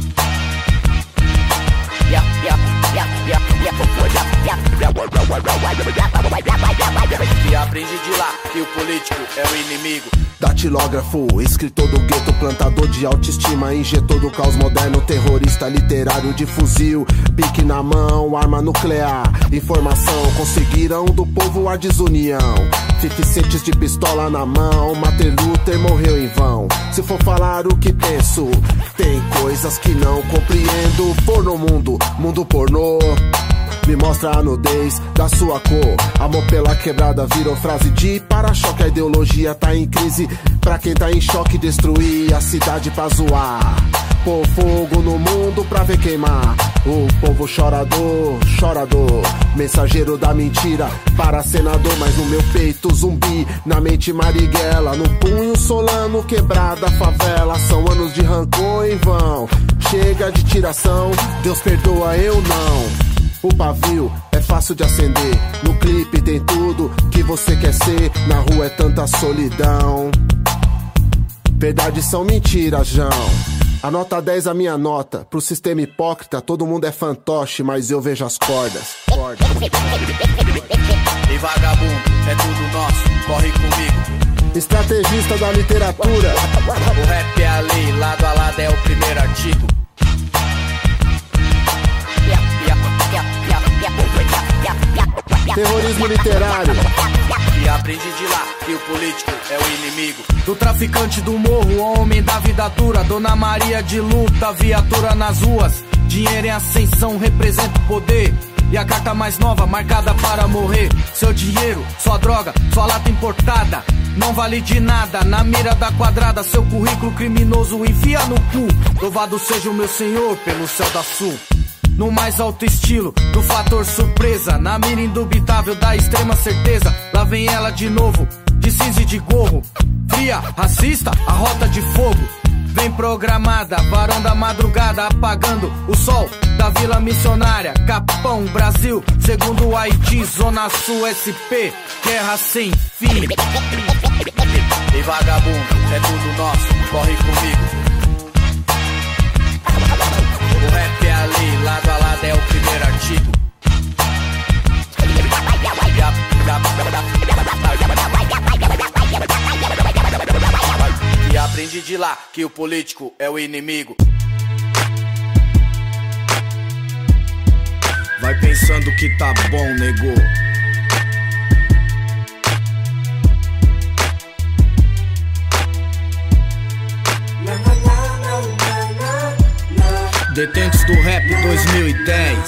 E aprende de lá que o político é o inimigo. Datilógrafo, escritor do gueto, plantador de autoestima, injetor do caos moderno, terrorista literário de fuzil, pique na mão, arma nuclear, informação, conseguiram do povo a desunião. 50 centes de pistola na mão, Martin Luther morreu em vão. Se for falar o que penso, tem coisas que não compreendo. Porno mundo, mundo pornô, me mostra a nudez da sua cor. Amor pela quebrada virou frase de para-choque. A ideologia tá em crise pra quem tá em choque. Destruir a cidade pra zoar, pôr fogo no mundo pra ver queimar. O povo chorador, chorador, mensageiro da mentira para senador. Mas no meu peito zumbi, na mente Marighella, no punho Solano, quebrada, favela. São anos de rancor em vão, chega de tiração, Deus perdoa, eu não. O pavio é fácil de acender, no clipe tem tudo que você quer ser. Na rua é tanta solidão, verdades são mentiras, João. A nota 10 a minha nota, pro sistema hipócrita todo mundo é fantoche, mas eu vejo as cordas. Ei vagabundo, é tudo nosso, corre comigo. Estrategista da literatura, o rap é ali, lado a lado é o primeiro artigo. Terrorismo literário. E aprende de lá que o político é o inimigo. Do traficante do morro, homem da vida dura. Dona Maria de luta, viatura nas ruas. Dinheiro em ascensão representa o poder. E a carta mais nova marcada para morrer. Seu dinheiro, sua droga, sua lata importada não vale de nada, na mira da quadrada. Seu currículo criminoso enfia no cu. Louvado seja o meu Senhor pelo céu da sul. No mais alto estilo, do fator surpresa, na mira indubitável da extrema certeza. Lá vem ela de novo, de cinza e de gorro. Fria, racista, a rota de fogo. Vem programada, varão da madrugada, apagando o sol da Vila Missionária. Capão, Brasil, segundo o Haiti, Zona Sul, SP, guerra sem fim. E vagabundo, é tudo nosso, corre comigo. O rap é ali, lado a lado é o primeiro artigo. E aprende de lá que o político é o inimigo. Vai pensando que tá bom, nego. Detentos do Rap 2010.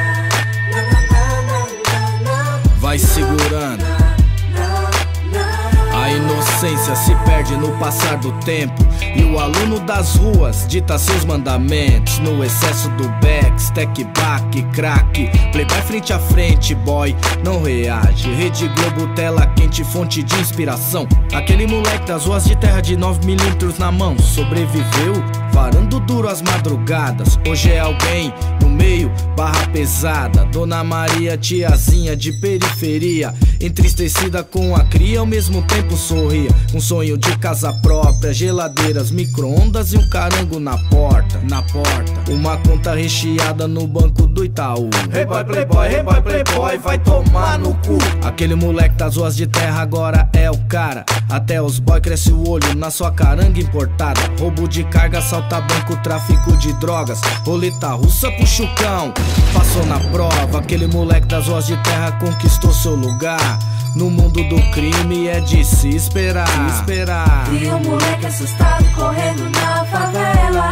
Vai segurando. A inocência se perde no passar do tempo. E o aluno das ruas dita seus mandamentos. No excesso do back, stack, back, crack. Playboy frente a frente, boy, não reage. Rede Globo, tela quente, fonte de inspiração. Aquele moleque das ruas de terra de 9mm na mão sobreviveu, varando duro as madrugadas. Hoje é alguém no meio, barra pesada. Dona Maria, tiazinha de periferia, entristecida com a cria, ao mesmo tempo sorria. Um sonho de casa própria, geladeiras, micro-ondas e um carango na porta. Uma conta recheada no banco do Itaú. Hey boy playboy, vai tomar no cu. Aquele moleque das ruas de terra agora é o cara. Até os boy cresce o olho na sua caranga importada. Roubo de carga, assalta banco, tráfico de drogas. Roleta russa pro chucão, passou na prova. Aquele moleque das ruas de terra conquistou seu lugar. No mundo do crime é de se esperar. E o moleque assustado correndo na favela.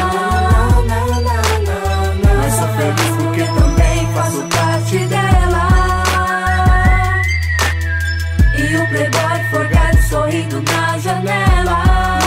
Mas sou feliz porque também faço parte dela. E o playboy forgado sorrindo na janela.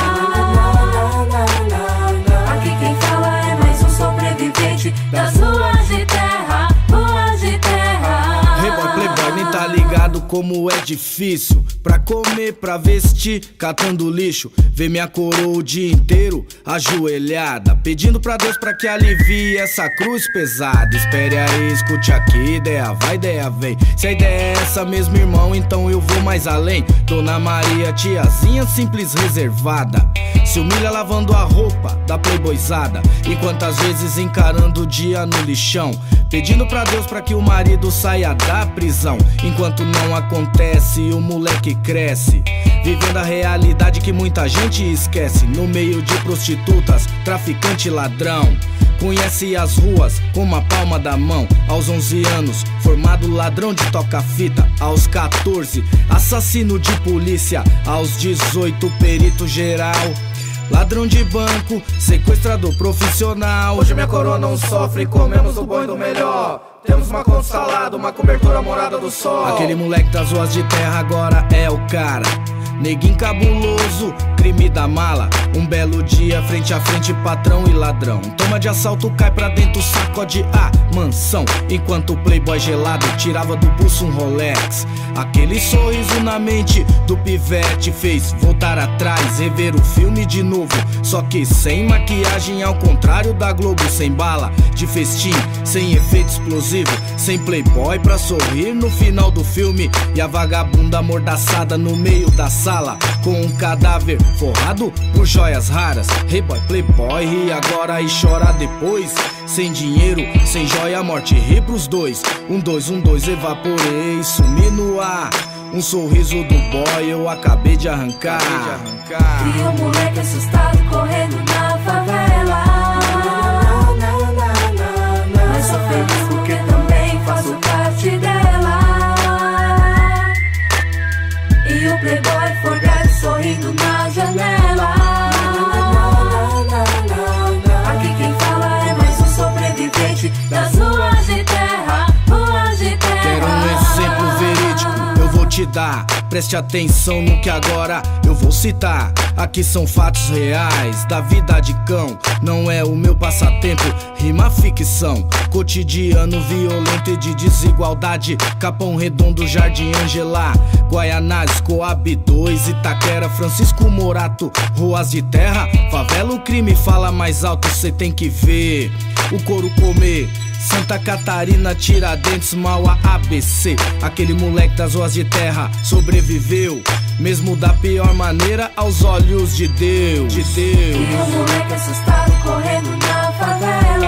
Aqui quem fala é mais um sobrevivente das ruas de terra, ruas de terra. Hey boy playboy, nem tá ligado como é difícil pra comer, pra vestir, catando lixo. Ver minha coroa o dia inteiro ajoelhada, pedindo pra Deus pra que alivie essa cruz pesada. Espere aí, escute aqui, ideia vai, ideia vem. Se a ideia é essa mesmo, irmão, então eu vou mais além. Dona Maria, tiazinha simples reservada, se humilha lavando a roupa da playboyzada, e quantas vezes encarando o dia no lixão, pedindo pra Deus pra que o marido saia da prisão. Enquanto não acontece, o moleque cresce, vivendo a realidade que muita gente esquece. No meio de prostitutas, traficante e ladrão, conhece as ruas como a palma da mão. Aos 11 anos, formado ladrão de toca-fita. Aos 14, assassino de polícia. Aos 18, perito geral, ladrão de banco, sequestrador profissional. Hoje minha coroa não sofre, comemos o bom e do melhor. Temos uma conta salada, uma cobertura morada do sol. Aquele moleque das ruas de terra agora é o cara. Neguinho cabuloso, crime da mala. Um belo dia, frente a frente, patrão e ladrão. Toma de assalto, cai pra dentro, sacode a mansão. Enquanto o playboy gelado tirava do pulso um Rolex. Aquele sorriso na mente do pivete fez voltar atrás, rever o filme de novo. Só que sem maquiagem, ao contrário da Globo. Sem bala de festim, sem efeito explosivo, sem playboy pra sorrir no final do filme. E a vagabunda amordaçada no meio da sala, com um cadáver forrado por joias raras. Hey boy playboy, ri agora e chora depois. Sem dinheiro, sem joia, a morte ri pros dois. 1, 2, 1, 2, evaporei, sumi no ar. Um sorriso do boy eu acabei de arrancar. E o moleque assustado correndo na favela. Mas sou feliz porque também faço parte dela. E o playboy forgado sorrindo na janela. Aqui quem fala é mais um sobrevivente das ruas de terra, ruas de terra. Quero um exemplo verídico, eu vou te dar. Preste atenção no que agora eu vou citar. Aqui são fatos reais da vida de cão. Não é o meu passatempo, rima ficção. Cotidiano violento e de desigualdade. Capão Redondo, Jardim Angelá, Guaianazes, Coab 2, Itaquera, Francisco Morato. Ruas de terra, favela, o crime fala mais alto, cê tem que ver o couro comer. Santa Catarina, Tiradentes, Mauá, ABC. Aquele moleque das ruas de terra sobreviveu, mesmo da pior maneira aos olhos de Deus. E o moleque assustado correndo na favela.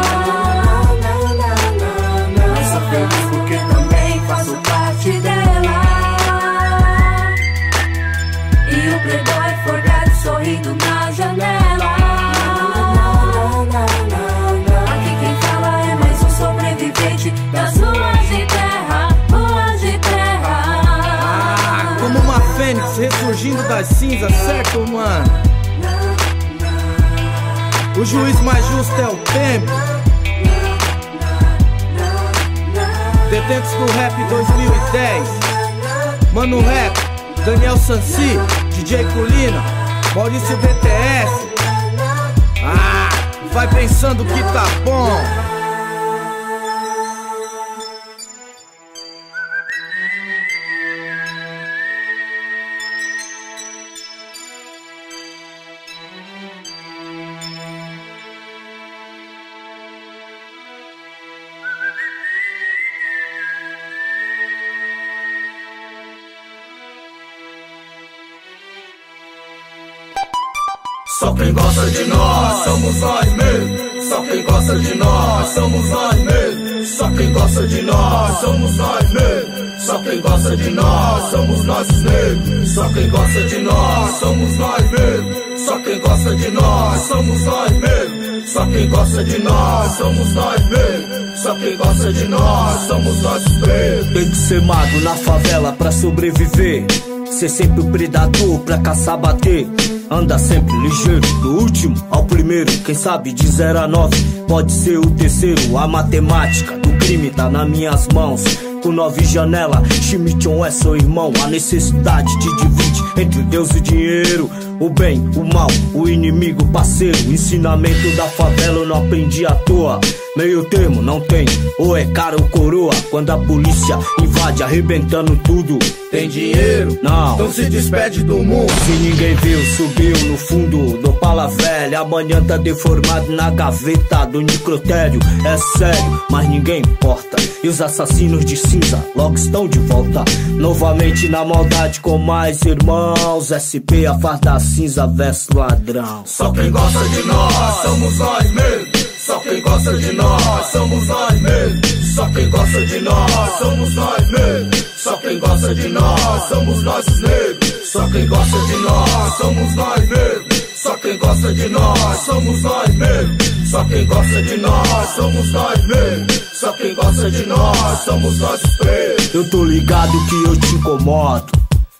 Mas sou feliz porque também faço parte dela. E o playboy forgado sorrindo na janela. Aqui quem fala é mais um sobrevivente das ruas de terra, ruas de terra. Como uma fênix ressurgindo das cinzas, certo, mano? O juiz mais justo é o tempo. Detentos do Rap 2010. Mano Rap, Daniel Sansi, DJ Colina, Maurício BTR. Vai pensando que tá bom. Só quem gosta de nós, somos nós mesmo. Só quem gosta de nós, somos nós mesmo. Só quem gosta de nós, somos nós mesmo. Só quem gosta de nós, somos nós mesmo. Só quem gosta de nós, somos nós mesmo. Só quem gosta de nós, somos nós mesmo. Só quem gosta de nós, somos nós mesmo. Só quem gosta de nós, somos nós mesmo. Tem que ser mago na favela pra sobreviver. Ser sempre o predador pra caçar, bater. Anda sempre ligeiro, do último ao primeiro. Quem sabe de 0 a 9 pode ser o terceiro. A matemática do crime tá nas minhas mãos. Com 9 janelas, Chimichon é seu irmão. A necessidade te divide entre o Deus e o dinheiro. O bem, o mal, o inimigo, parceiro. Ensinamento da favela eu não aprendi à toa. Meio termo não tem, ou é cara ou coroa. Quando a polícia invade arrebentando tudo. Tem dinheiro? Não. Então se despede do mundo. Se ninguém viu, subiu no fundo do pala velha. Amanhã tá deformado na gaveta do necrotério. É sério, mas ninguém importa. E os assassinos de cinza logo estão de volta. Novamente na maldade com mais irmãos. SP, a farda cinza versus ladrão. Só quem gosta de nós, somos nós mesmo. Só quem gosta de nós, somos nós mesmo. Só quem gosta de nós, somos nós mesmo. Só quem gosta de nós, somos nós negros. Só quem gosta de nós, somos nós mesmo. Só quem gosta de nós, somos nós mesmo. Só quem gosta de nós, somos nós mesmo. Só quem gosta de nós, somos nós presos. Eu tô ligado que eu te incomodo.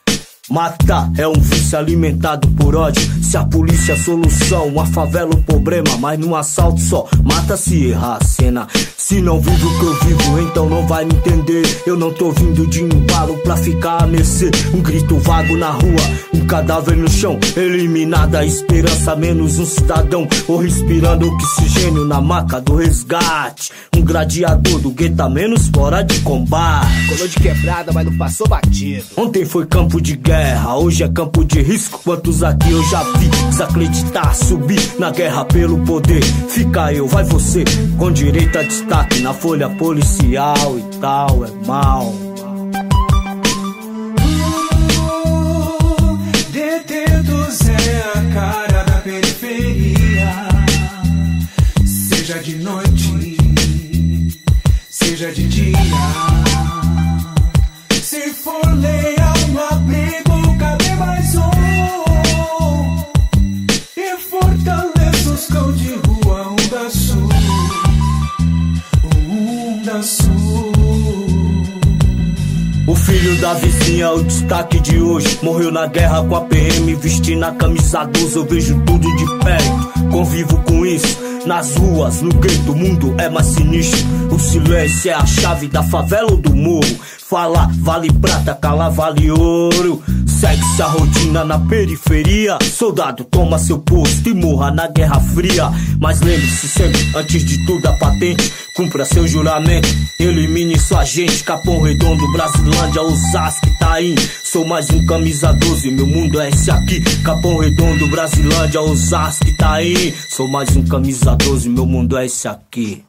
Matar é um vício alimentado por ódio. Se a polícia é a solução, a favela o problema. Mas num assalto só, mata se errar a cena. Se não vive o que eu vivo, então não vai me entender. Eu não tô vindo de embalo pra ficar a mercê. Um grito vago na rua, um cadáver no chão. Eliminada a esperança, menos um cidadão. Ou respirando oxigênio na maca do resgate. Um gladiador do gueto, menos fora de combate. Colou de quebrada, mas não passou batido. Ontem foi campo de guerra, hoje é campo de risco. Quantos aqui eu já vi desacreditar, subir na guerra pelo poder. Fica eu, vai você, com direito a destaque na folha policial e tal, é mal. Detentos é a cara da periferia. Seja de noite, seja de dia. Se for lei a um abrigo, cabe mais um. E fortaleça os cão de rua, um da sul. O filho da vizinha, o destaque de hoje. Morreu na guerra com a PM, vestindo a camisa 12. Eu vejo tudo de perto, convivo com isso. Nas ruas, no gueto, o mundo é mais sinistro. O silêncio é a chave da favela ou do morro. Falar vale prata, calar vale ouro. Segue-se a rotina na periferia. Soldado toma seu posto e morra na Guerra Fria. Mas lembre-se sempre, antes de tudo a patente. Cumpra seu juramento, elimine sua gente. Capão Redondo, Brasilândia, Osasco, Itaim. Sou mais um camisa 12, meu mundo é esse aqui. Capão Redondo, Brasilândia, Osasco, Itaim. Sou mais um camisa 12, meu mundo é esse aqui.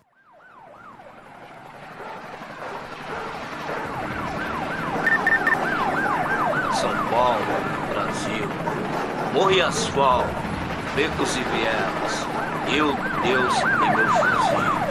São Paulo, Brasil, morro e asfalto, becos e vielas, eu, Deus e meu fuzil.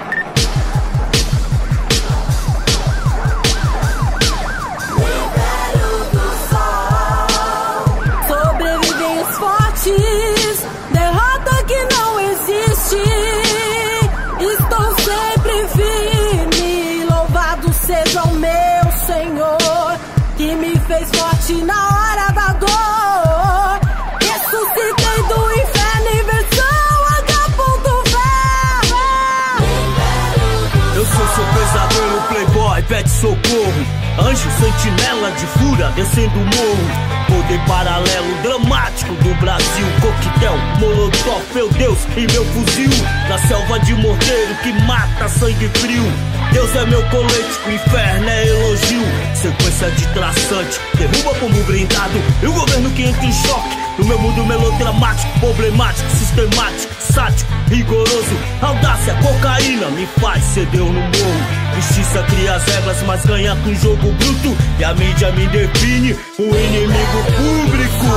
Sobrevivem os fortes, derrota que não existe. Estou sempre firme, louvado seja o meu Senhor, que me fez forte na hora da dor. Ressuscitei do inferno em versão H.V. Eu sou seu pesadelo, playboy, pede socorro. Anjo sentinela de fúria descendo o morro. Poder paralelo dramático do Brasil. Coquetel, molotov, meu Deus e meu fuzil. Na selva de morteiro que mata sangue frio. Deus é meu colete, o inferno é elogio. Sequência de traçante, derruba pombo blindado. E o governo que entra em choque. No meu mundo melodramático, problemático, sistemático, sádico, rigoroso. Audácia, cocaína, me faz ceder no morro. Justiça cria as regras, mas ganha com jogo bruto. E a mídia me define o inimigo público.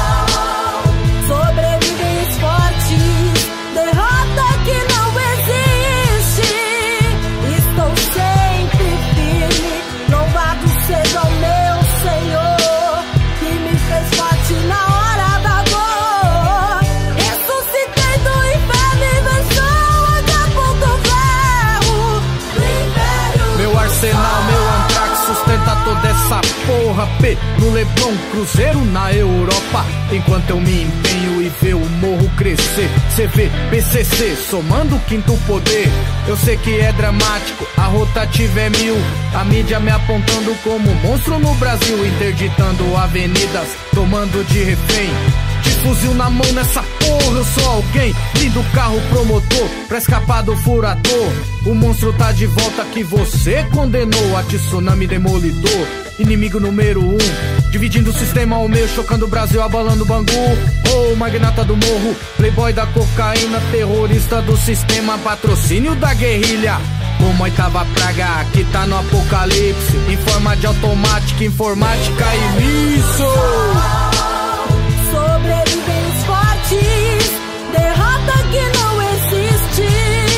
Sobrevivem os fortes, derrota que não existe. Estou sempre firme, louvado seja o meu Senhor, que me fez forte na hora da dor. Ressuscitei do inferno e venceu, acabou do ferro do império. Meu arsenal, meu antrax sustenta toda essa porra. P no Leblon, Cruzeiro na Europa. Enquanto eu me empenho e ver o morro crescer. CV, BCC, somando o quinto poder. Eu sei que é dramático, a rotativa é 1000. A mídia me apontando como monstro no Brasil, interditando avenidas, tomando de refém. De fuzil na mão nessa porra, eu sou alguém. Lindo carro promotor, pra escapar do furador. O monstro tá de volta que você condenou. A tsunami demolidor, inimigo número 1. Dividindo o sistema ao meio, chocando o Brasil, abalando o Bangu. Oh, magnata do morro, playboy da cocaína, terrorista do sistema, patrocínio da guerrilha. Como oitava praga que tá no apocalipse, em forma de automática, informática e míssil. Sobrevivem os fortes, derrota que não existe.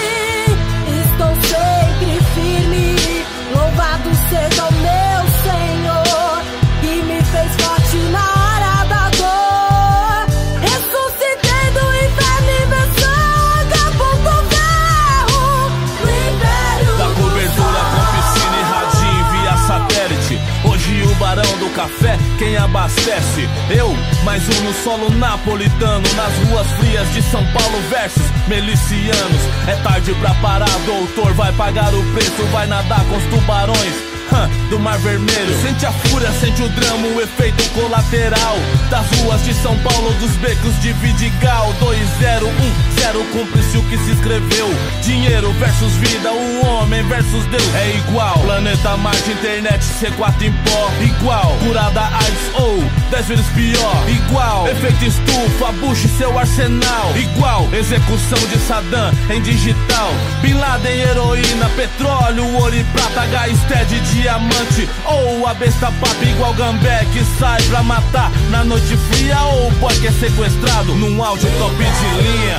Estou sempre firme, louvado seja o meu Senhor, que me fez forte na hora da dor. Ressuscitei do inferno e venceu, acabou do ferro do império. Da cobertura com piscina e radinho via satélite. Hoje o barão do café, quem abastece? Eu, mais um no solo napolitano. Nas ruas frias de São Paulo versus milicianos. É tarde pra parar, doutor, vai pagar o preço. Vai nadar com os tubarões do Mar Vermelho. Sente a fúria, sente o drama, o efeito colateral das ruas de São Paulo, dos becos de Vidigal. 2010, cumpre-se o que se escreveu. Dinheiro versus vida, o homem versus Deus. É igual, planeta Marte, internet, C4 em pó. Igual, curada AIDS ou 10 vezes pior. Igual, efeito estufa, Bush e seu arsenal. Igual, execução de Saddam em digital. Bin Laden, heroína, petróleo, ouro e prata, H-Stead, diamante. Ou a besta papa igual Gambé que sai pra matar na noite fria. Ou o boy que é sequestrado num áudio top de linha.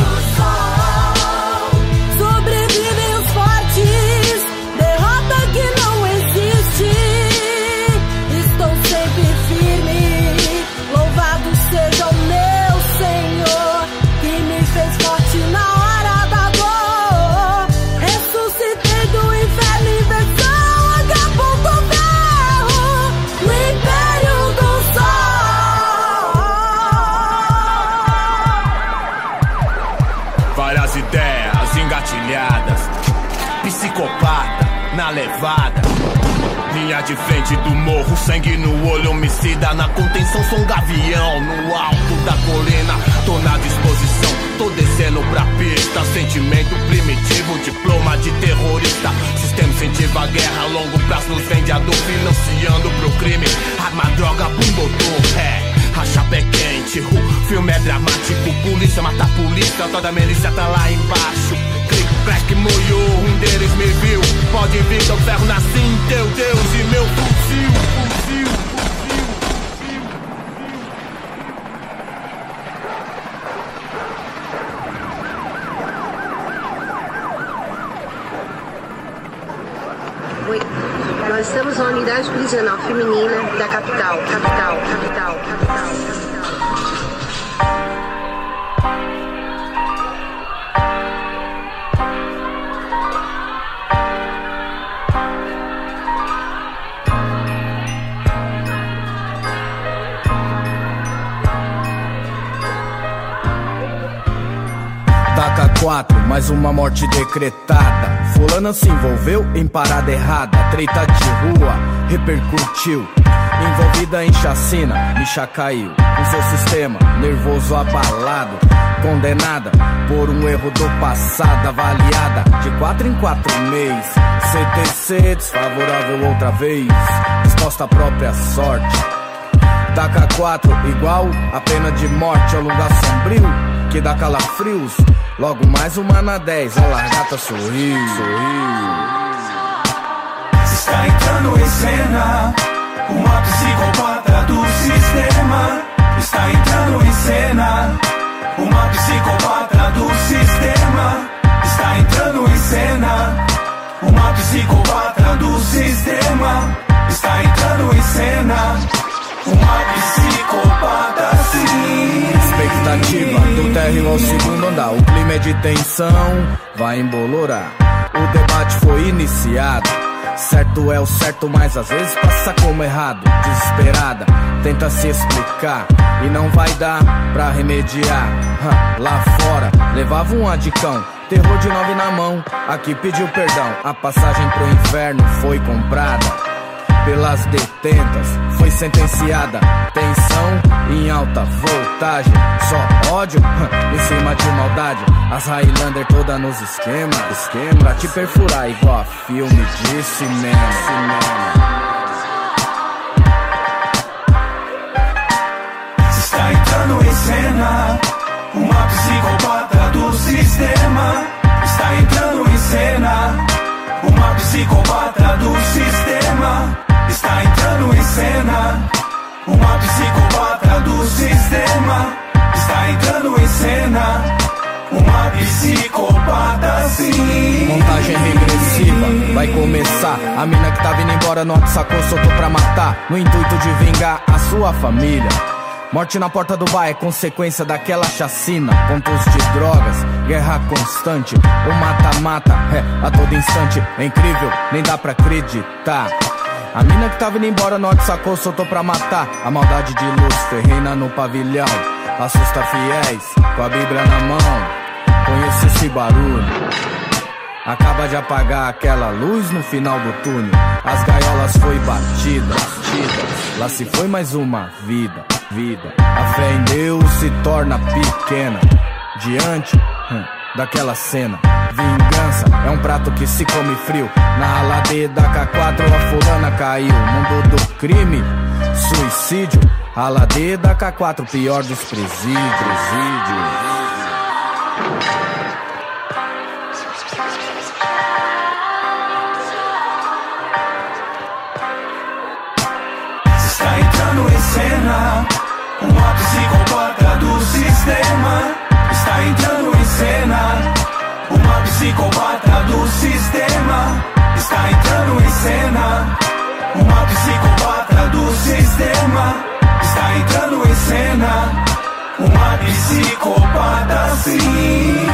Sobrevivem os fortes, derrota que não existe. Estou sempre firme, louvado seja o meu Senhor, que me fez forte na hora da dor. Ressuscitei do inferno e venceu, acabou do ferro do império do sol. Várias ideias engatilhadas, psicopata na levada. Linha de frente do morro, sangue no olho, homicida na contenção. Sou um gavião no alto da colina, tô na disposição, tô descendo pra pista. Sentimento primitivo, diploma de terrorista. Sistema incentiva a guerra, a longo prazo nos vende a dor, financiando pro crime. Arma, droga, boom, doutor, a chapa é quente, o filme é dramático. Polícia mata a polícia, toda a milícia tá lá embaixo. Clique, crack, moiou, um deles me viu. Pode vir que eu ferro na sim, teu Deus e meu fuzil, fuzil. Oi, nós estamos na unidade prisional feminina da capital. Taca 4, mais uma morte decretada. fulana se envolveu em parada errada. Treta de rua repercutiu, envolvida em chacina, bicha caiu com seu sistema nervoso abalado. Condenada por um erro do passado, avaliada de 4 em 4 meses. CTC desfavorável outra vez, exposta à própria sorte. Taca 4 igual a pena de morte, é um lugar sombrio que dá calafrios. Logo mais uma na 10, a largata sorriu. Está entrando em cena uma psicopata do sistema. Está entrando em cena uma psicopata do sistema. Está entrando em cena uma psicopata do sistema. Está entrando em cena uma psicopata sim. Expectativa do térreo ao segundo andar, o clima é de tensão, vai embolorar. O debate foi iniciado. Certo é o certo, mas às vezes passa como errado. Desesperada, tenta se explicar e não vai dar pra remediar. Lá fora, levava um adicão, terror de 9 na mão. Aqui pediu perdão, a passagem pro inferno foi comprada pelas detentas, foi sentenciada. Tensão em alta voltagem, só ódio em cima de maldade. As Highlander toda nos esquemas, pra te perfurar igual a filme de cinema. Está entrando em cena uma psicopata do sistema. Está entrando em cena uma psicopata do sistema. Está entrando em cena uma psicopata do sistema. Está entrando em cena uma psicopata sim. Montagem regressiva, vai começar. A mina que tava indo embora no alto sacou, soltou pra matar, no intuito de vingar a sua família. Morte na porta do bar é consequência daquela chacina. Pontos de drogas, guerra constante, o mata-mata a todo instante. É incrível, nem dá pra acreditar. A mina que tava indo embora no alto sacou, soltou pra matar. A maldade de Lúcifer reina no pavilhão, assusta fiéis com a Bíblia na mão. Conheço esse barulho, acaba de apagar aquela luz no final do túnel. As gaiolas foi batidas, lá se foi mais uma vida. A fé em Deus se torna pequena diante daquela cena. Vingança é um prato que se come frio. Na ladeira da K4 a fulana caiu. Mundo do crime, suicídio. A ladeira da K4, pior dos presídios. Está entrando em cena uma psicopata do sistema. Está entrando em cena uma psicopata do sistema. Está entrando em cena uma psicopata do sistema. Está entrando em cena uma psicopata sim.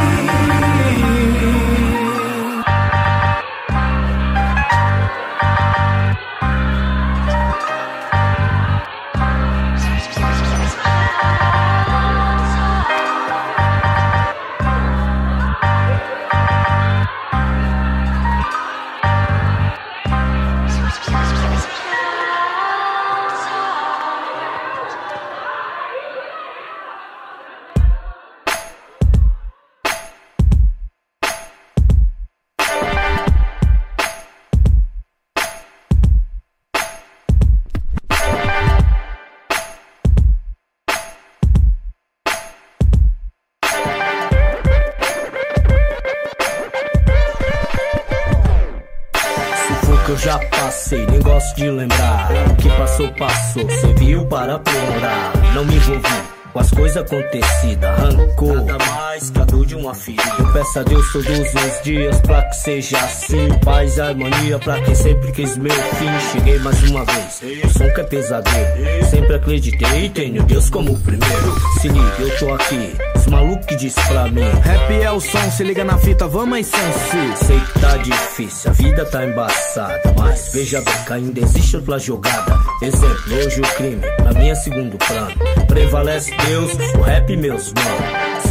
Eu já passei, nem gosto de lembrar. O que passou, passou, serviu para aprimorar. Não me envolvi com as coisas acontecidas. Rancor, nada mais que a dor de uma ferida. Eu peço a Deus todos os dias pra que seja assim. Paz e harmonia pra quem sempre quis meu fim. Cheguei mais uma vez, o som que é pesadelo. Sempre acreditei e tenho Deus como primeiro. Se liga, eu tô aqui, os malucos que diz pra mim. Rap é o som, se liga na fita, vamos em sensi. Sei que tá difícil, a vida tá embaçada, mas veja bem que ainda existe outra jogada. Exemplo, hoje o crime, pra mim é segundo plano. Prevalece Deus, o rap meus mano.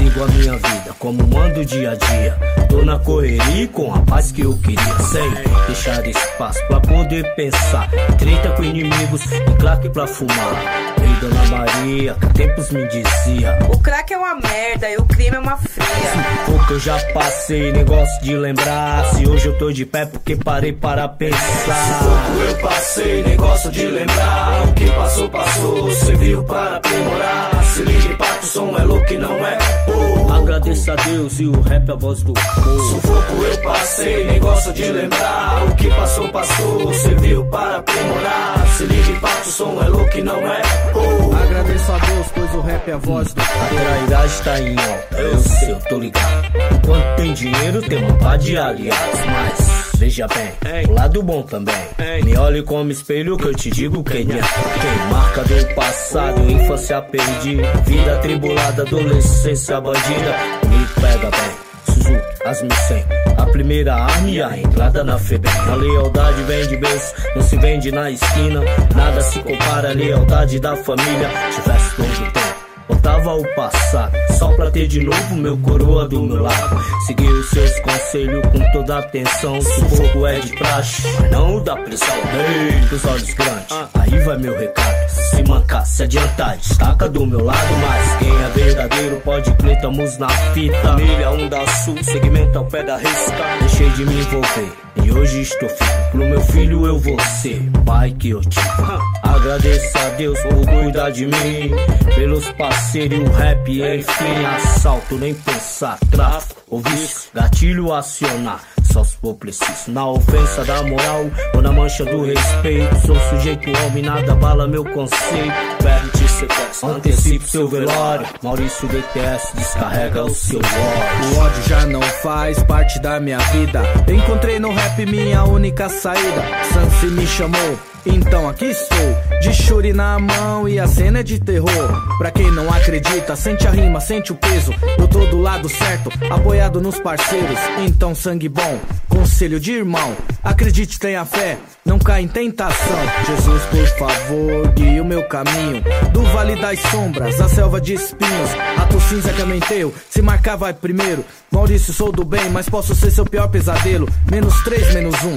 Sigo a minha vida como mando dia a dia. Tô na correria com a paz que eu queria. Sem deixar espaço pra poder pensar. Treta com inimigos e crack pra fumar. Ei, Dona Maria, que tempos me dizia: o crack é uma merda e o crime é uma fria. O que eu já passei, negócio de lembrar. Se hoje eu tô de pé porque parei para pensar. Sufoco eu passei, negócio de lembrar. O que passou, passou, serviu para aprimorar. Se ligue, parte, o som é louco e não é porra. Agradeço a Deus e o rap é a voz do povo. Sufoco eu passei, negócio de lembrar. O que passou, passou, serviu para aprimorar. Se ligue, parte, o som é louco e não é porra. Agradeço a Deus, pois o rap é a voz do povo. A trairagem tá em alta, eu sei, eu tô ligado. Enquanto tem dinheiro, tem um par de aliados. Mas veja bem, o lado bom também. Me olhe como espelho que eu te digo quem é. Quem marca do passado, infância perdi. Vida atribulada, adolescência bandida. Me pega bem, Suzuki, as 1100. A primeira arma e a entrada na FEBEM. A lealdade vem de berço, não se vende na esquina. Nada se compara à lealdade da família. Tivesse todo tempo, voltava ao passado, só pra ter de novo meu coroa do meu lado. Seguir os seus conselhos com toda atenção. Sufoco é de praxe, mas não da pressão. Ei, dos olhos grandes, aí vai meu recado. Se mancar, se adiantar, destaca do meu lado. Mas quem é verdadeiro pode crer, tamo na fita. Família 1 da Sul, segmento ao pé da risca. Deixei de me envolver e hoje estou firme. Pro meu filho eu vou ser pai que eu tive. Agradeço a Deus por cuidar de mim, pelos parceiros e o rap, enfim. Assalto, nem pensar, tráfico ou vício, gatilho acionar, só se for preciso. Na ofensa da moral ou na mancha do respeito, sou sujeito homem, nada abala meu conceito. Perde te sequestro, antecipo seu velório. Maurício DTS descarrega o seu ódio. O ódio já não faz parte da minha vida. Encontrei no rap minha única saída. Sansi me chamou, então aqui estou, de churi na mão e a cena é de terror. Pra quem não acredita, sente a rima, sente o peso. Eu tô do lado certo, apoiado nos parceiros. Então sangue bom, conselho de irmão. Acredite, tenha fé, não caia em tentação. Jesus, por favor, guie o meu caminho. Do vale das sombras, a selva de espinhos. Rato cinza que amenteio, se marcar vai primeiro. Maurício, sou do bem, mas posso ser seu pior pesadelo. -3, -1,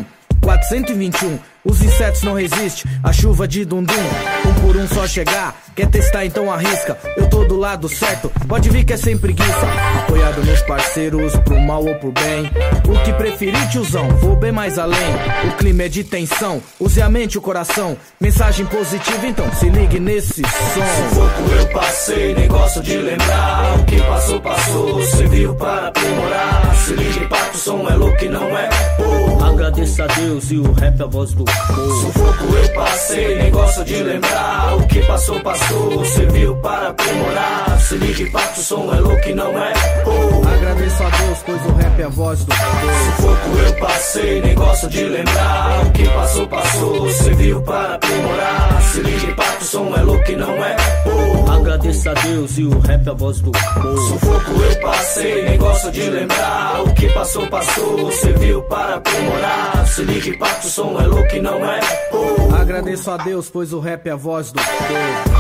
421. Os insetos não resistem, a chuva de dundum. Um por um só chegar, quer testar então arrisca. Eu tô do lado certo, pode vir que é sem preguiça. Apoiado nos parceiros, pro mal ou pro bem. O que preferir, tiozão, vou bem mais além. O clima é de tensão, use a mente e o coração. Mensagem positiva, então se ligue nesse som. Sufoco eu passei, negócio de lembrar. O que passou, passou, serviu para aprimorar. Se ligue, parte, o som é louco e não é porra. Agradeço a Deus e o rap é a voz do povo. Sufoco eu passei, negócio de lembrar. O que passou, passou, serviu para aprimorar. Se ligue, parte, o som é louco e não é porra. Agradeço a Deus, pois o rap é a voz do povo. Sufoco eu passei, negócio de lembrar. O que passou, passou, serviu para aprimorar. Se ligue, parte, o som é louco e não é porra. Agradeço a Deus e o rap é a voz do povo. Sufoco eu passei, negócio de lembrar. O que passou, passou, serviu para aprimorar. Se ligue, parte, o som é louco e não é porra. Agradeço a Deus, pois o rap é a voz do povo.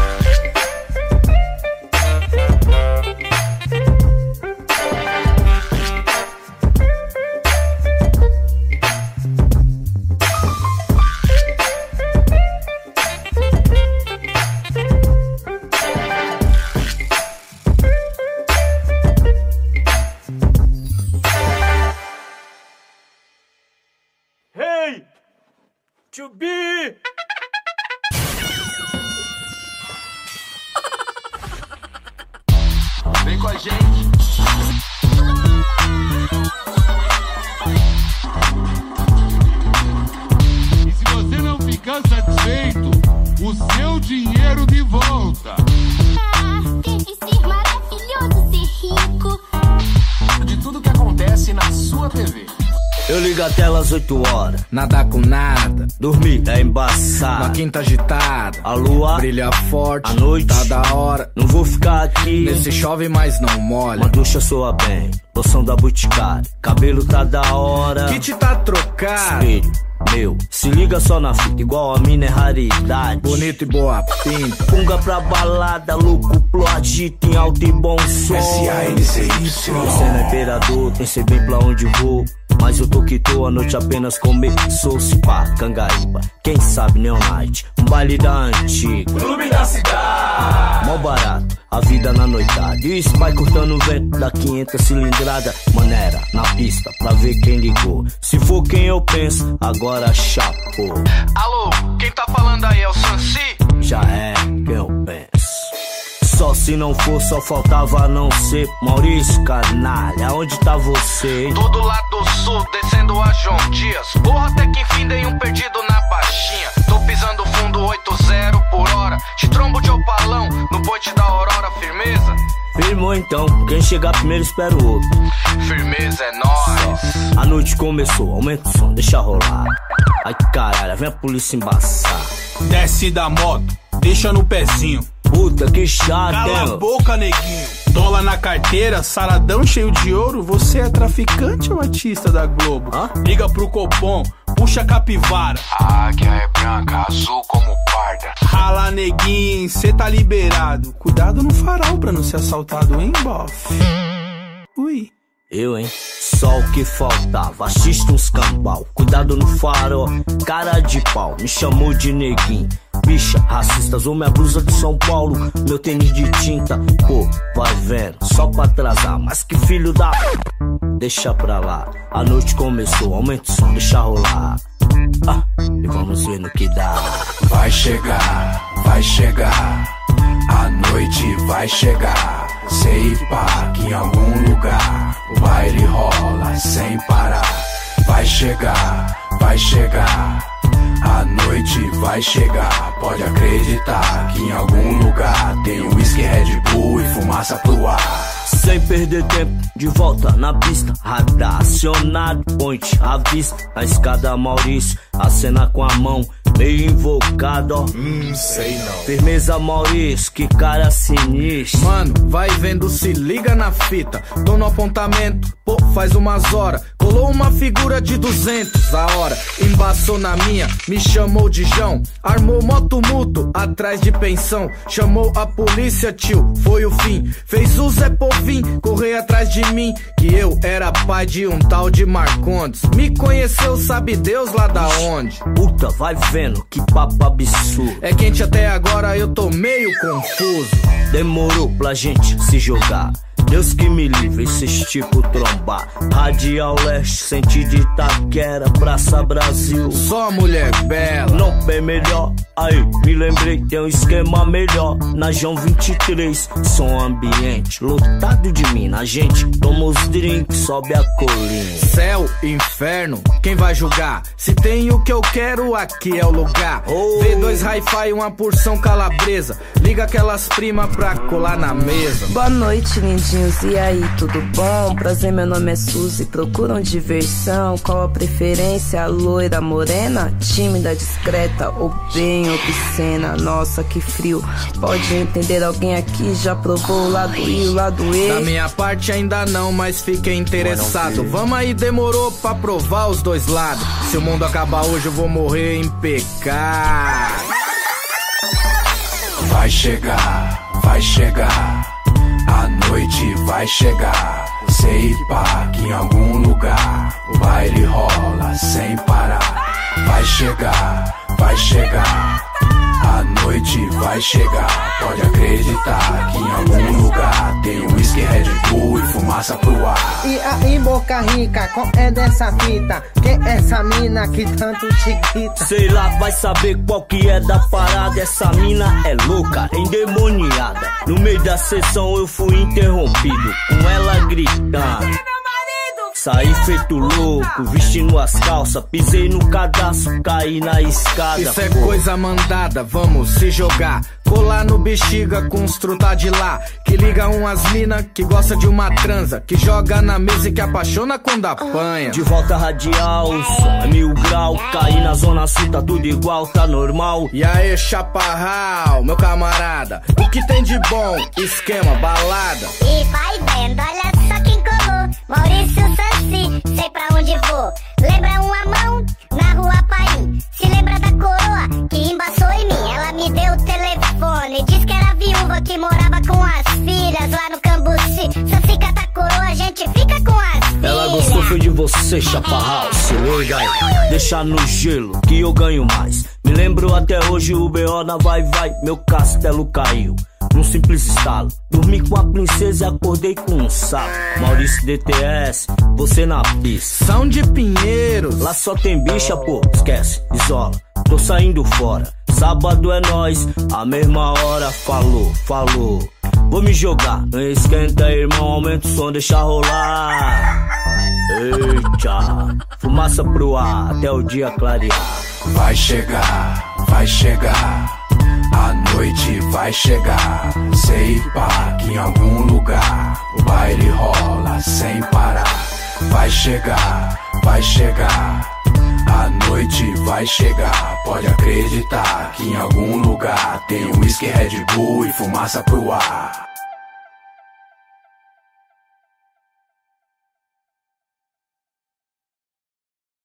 Hey! To be! Vem com a gente. E se você não ficar satisfeito, o seu dinheiro de volta. Tem que ser maravilhoso ser rico. De tudo que acontece na sua TV. Eu ligo a tela às 8 horas, nada com nada, dormir é embaçado. Uma quinta agitada, a lua brilha forte, a noite tá da hora. Não vou ficar aqui, nesse chove mas não molha. Uma ducha soa bem, loção da Boticário. Cabelo tá da hora, kit tá trocado, espelho Meu, se liga só na fita, igual a mina é raridade. Bonito e boa pinta. Punga pra balada, louco, pro agito em alto e bom som. S-A-N-C-Y. Você não é imperador, tem sei bem pra onde vou. Mas eu tô que tô, a noite apenas começou. Se pá, Cangaíba, quem sabe Neon Night, um baile da antiga, clube da cidade. Mó barato, a vida na noitada. E o Spy cortando o vento da 500 cilindrada. Maneira, na pista, pra ver quem ligou. Se for quem eu penso, agora chapou. Alô, quem tá falando aí é o Sansi? Já é quem eu penso. Só se não for, só faltava não ser Maurício Canalha, onde tá você, hein? Tô do lado do sul, descendo a João Dias. Porra, até que enfim dei um perdido na baixinha. Tô pisando fundo 80 por hora. Te trombo de opalão, no ponte da Aurora, firmeza? Firmou então, quem chegar primeiro espera o outro. Firmeza é nóis. A noite começou, aumenta o som, deixa rolar. Ai caralho, vem a polícia embaçar. Desce da moto, deixa no pezinho. Puta que chato, cala a boca, neguinho. Dólar na carteira, saradão cheio de ouro. Você é traficante ou artista da Globo? Liga pro Copom, puxa a capivara. A águia é branca, azul como parda. Rala, neguinho, cê tá liberado. Cuidado no farol pra não ser assaltado, hein, bof? Ui. Eu, hein? Só o que faltava, assista uns cambal. Cuidado no farol, cara de pau. Me chamou de neguinho. Bicha, racista, usou minha blusa de São Paulo. Meu tênis de tinta, pô, vai vendo, só pra atrasar. Mas que filho da... Deixa pra lá. A noite começou, aumenta o som, deixa rolar. E vamos ver no que dá. Vai chegar, a noite vai chegar. Sei pá, que em algum lugar o baile rola sem parar. Vai chegar, a noite vai chegar. Pode acreditar que em algum lugar tem whisky, Red Bull e fumaça pro ar. Sem perder tempo, de volta na pista. Radar acionado, point à vista. Na escada Maurício, acena com a mão, meio invocado, ó. Sei não. Firmeza Maurício, que cara sinistro. Mano, vai vendo, se liga na fita. Tô no apontamento, pô, faz umas horas. Colou uma figura de 200 a hora. Embaçou na minha, me chamou de João. Armou mó tumulto, atrás de pensão. Chamou a polícia, tio, foi o fim. Fez o Zé Povinho correr atrás de mim, que eu era pai de um tal de Marcondes. Me conheceu, sabe Deus lá da onde. Puta, vai vendo, que papo absurdo. É quente até agora, eu tô meio confuso. Demorou pra gente se jogar. Deus que me livre, esses tipo trombar. Radial Leste, sentido Itaquera, Praça Brasil. Só mulher bela, não bem melhor. Aí, me lembrei, tem um esquema melhor. Na João 23, som ambiente lotado de mina. Gente, toma os drinks, sobe a colina. Céu, inferno, quem vai julgar? Se tem o que eu quero, aqui é o lugar. V2 Hi-Fi, uma porção calabresa. Liga aquelas primas pra colar na mesa. Boa noite, lindinhos, e aí, tudo bom? Prazer, meu nome é Suzy, procuram diversão? Qual a preferência? A loira, morena? Tímida, discreta ou bem obscena? Nossa, que frio. Pode entender, alguém aqui já provou o lado I e o lado E? Da minha parte ainda não, mas fiquei interessado. Vamos aí, demorou pra provar os dois lados. Se o mundo acabar hoje eu vou morrer em pecado. Vai chegar, a noite vai chegar. Sei pá, que em algum lugar o baile rola sem parar. Vai chegar, a noite vai chegar. Pode acreditar que em algum lugar tem whisky, Red Bull e fumaça pro ar. E aí, boca rica, qual é dessa fita? Quem é essa mina que tanto te grita? Sei lá, vai saber qual que é da parada. Essa mina é louca, endemoniada. No meio da sessão eu fui interrompido, com ela gritando. Saí feito louco, vestindo as calças. Pisei no cadastro, caí na escada. Isso é coisa mandada, vamos se jogar. Colar no bexiga com os truta de lá. Que liga umas mina que gosta de uma transa. Que joga na mesa e que apaixona quando apanha. De volta radial, som é 1000 grau. Caí na zona sul, tá tudo igual, tá normal. E aí, chaparral, meu camarada, o que tem de bom? Esquema, balada. E vai vendo, olha só quem colou. Maurício Sansi, sei pra onde vou. Lembra uma mão na rua, pai? que embaçou em mim. Ela me deu o telefone, disse que era viúva, que morava com as filhas lá no Cambuci. Se fica da coroa, a gente fica com as filhas. Ela gostou foi de você, chaparral. Se liga aí, deixa no gelo que eu ganho mais. Me lembro até hoje o B.O. na vai-vai, meu castelo caiu num simples estalo. Dormi com a princesa e acordei com um sapo. Maurício DTS, você na pista. São de Pinheiros. Lá só tem bicha, pô, esquece, isola. Tô saindo fora, sábado é nóis, a mesma hora, falou, falou. Vou me jogar, não esquenta, irmão, aumenta o som, deixa rolar. Eita, fumaça pro ar, até o dia clarear. Vai chegar, a noite vai chegar. Sei pá, que em algum lugar o baile rola sem parar. Vai chegar, a noite vai chegar. Pode acreditar que em algum lugar tem um whisky, Red Bull e fumaça pro ar.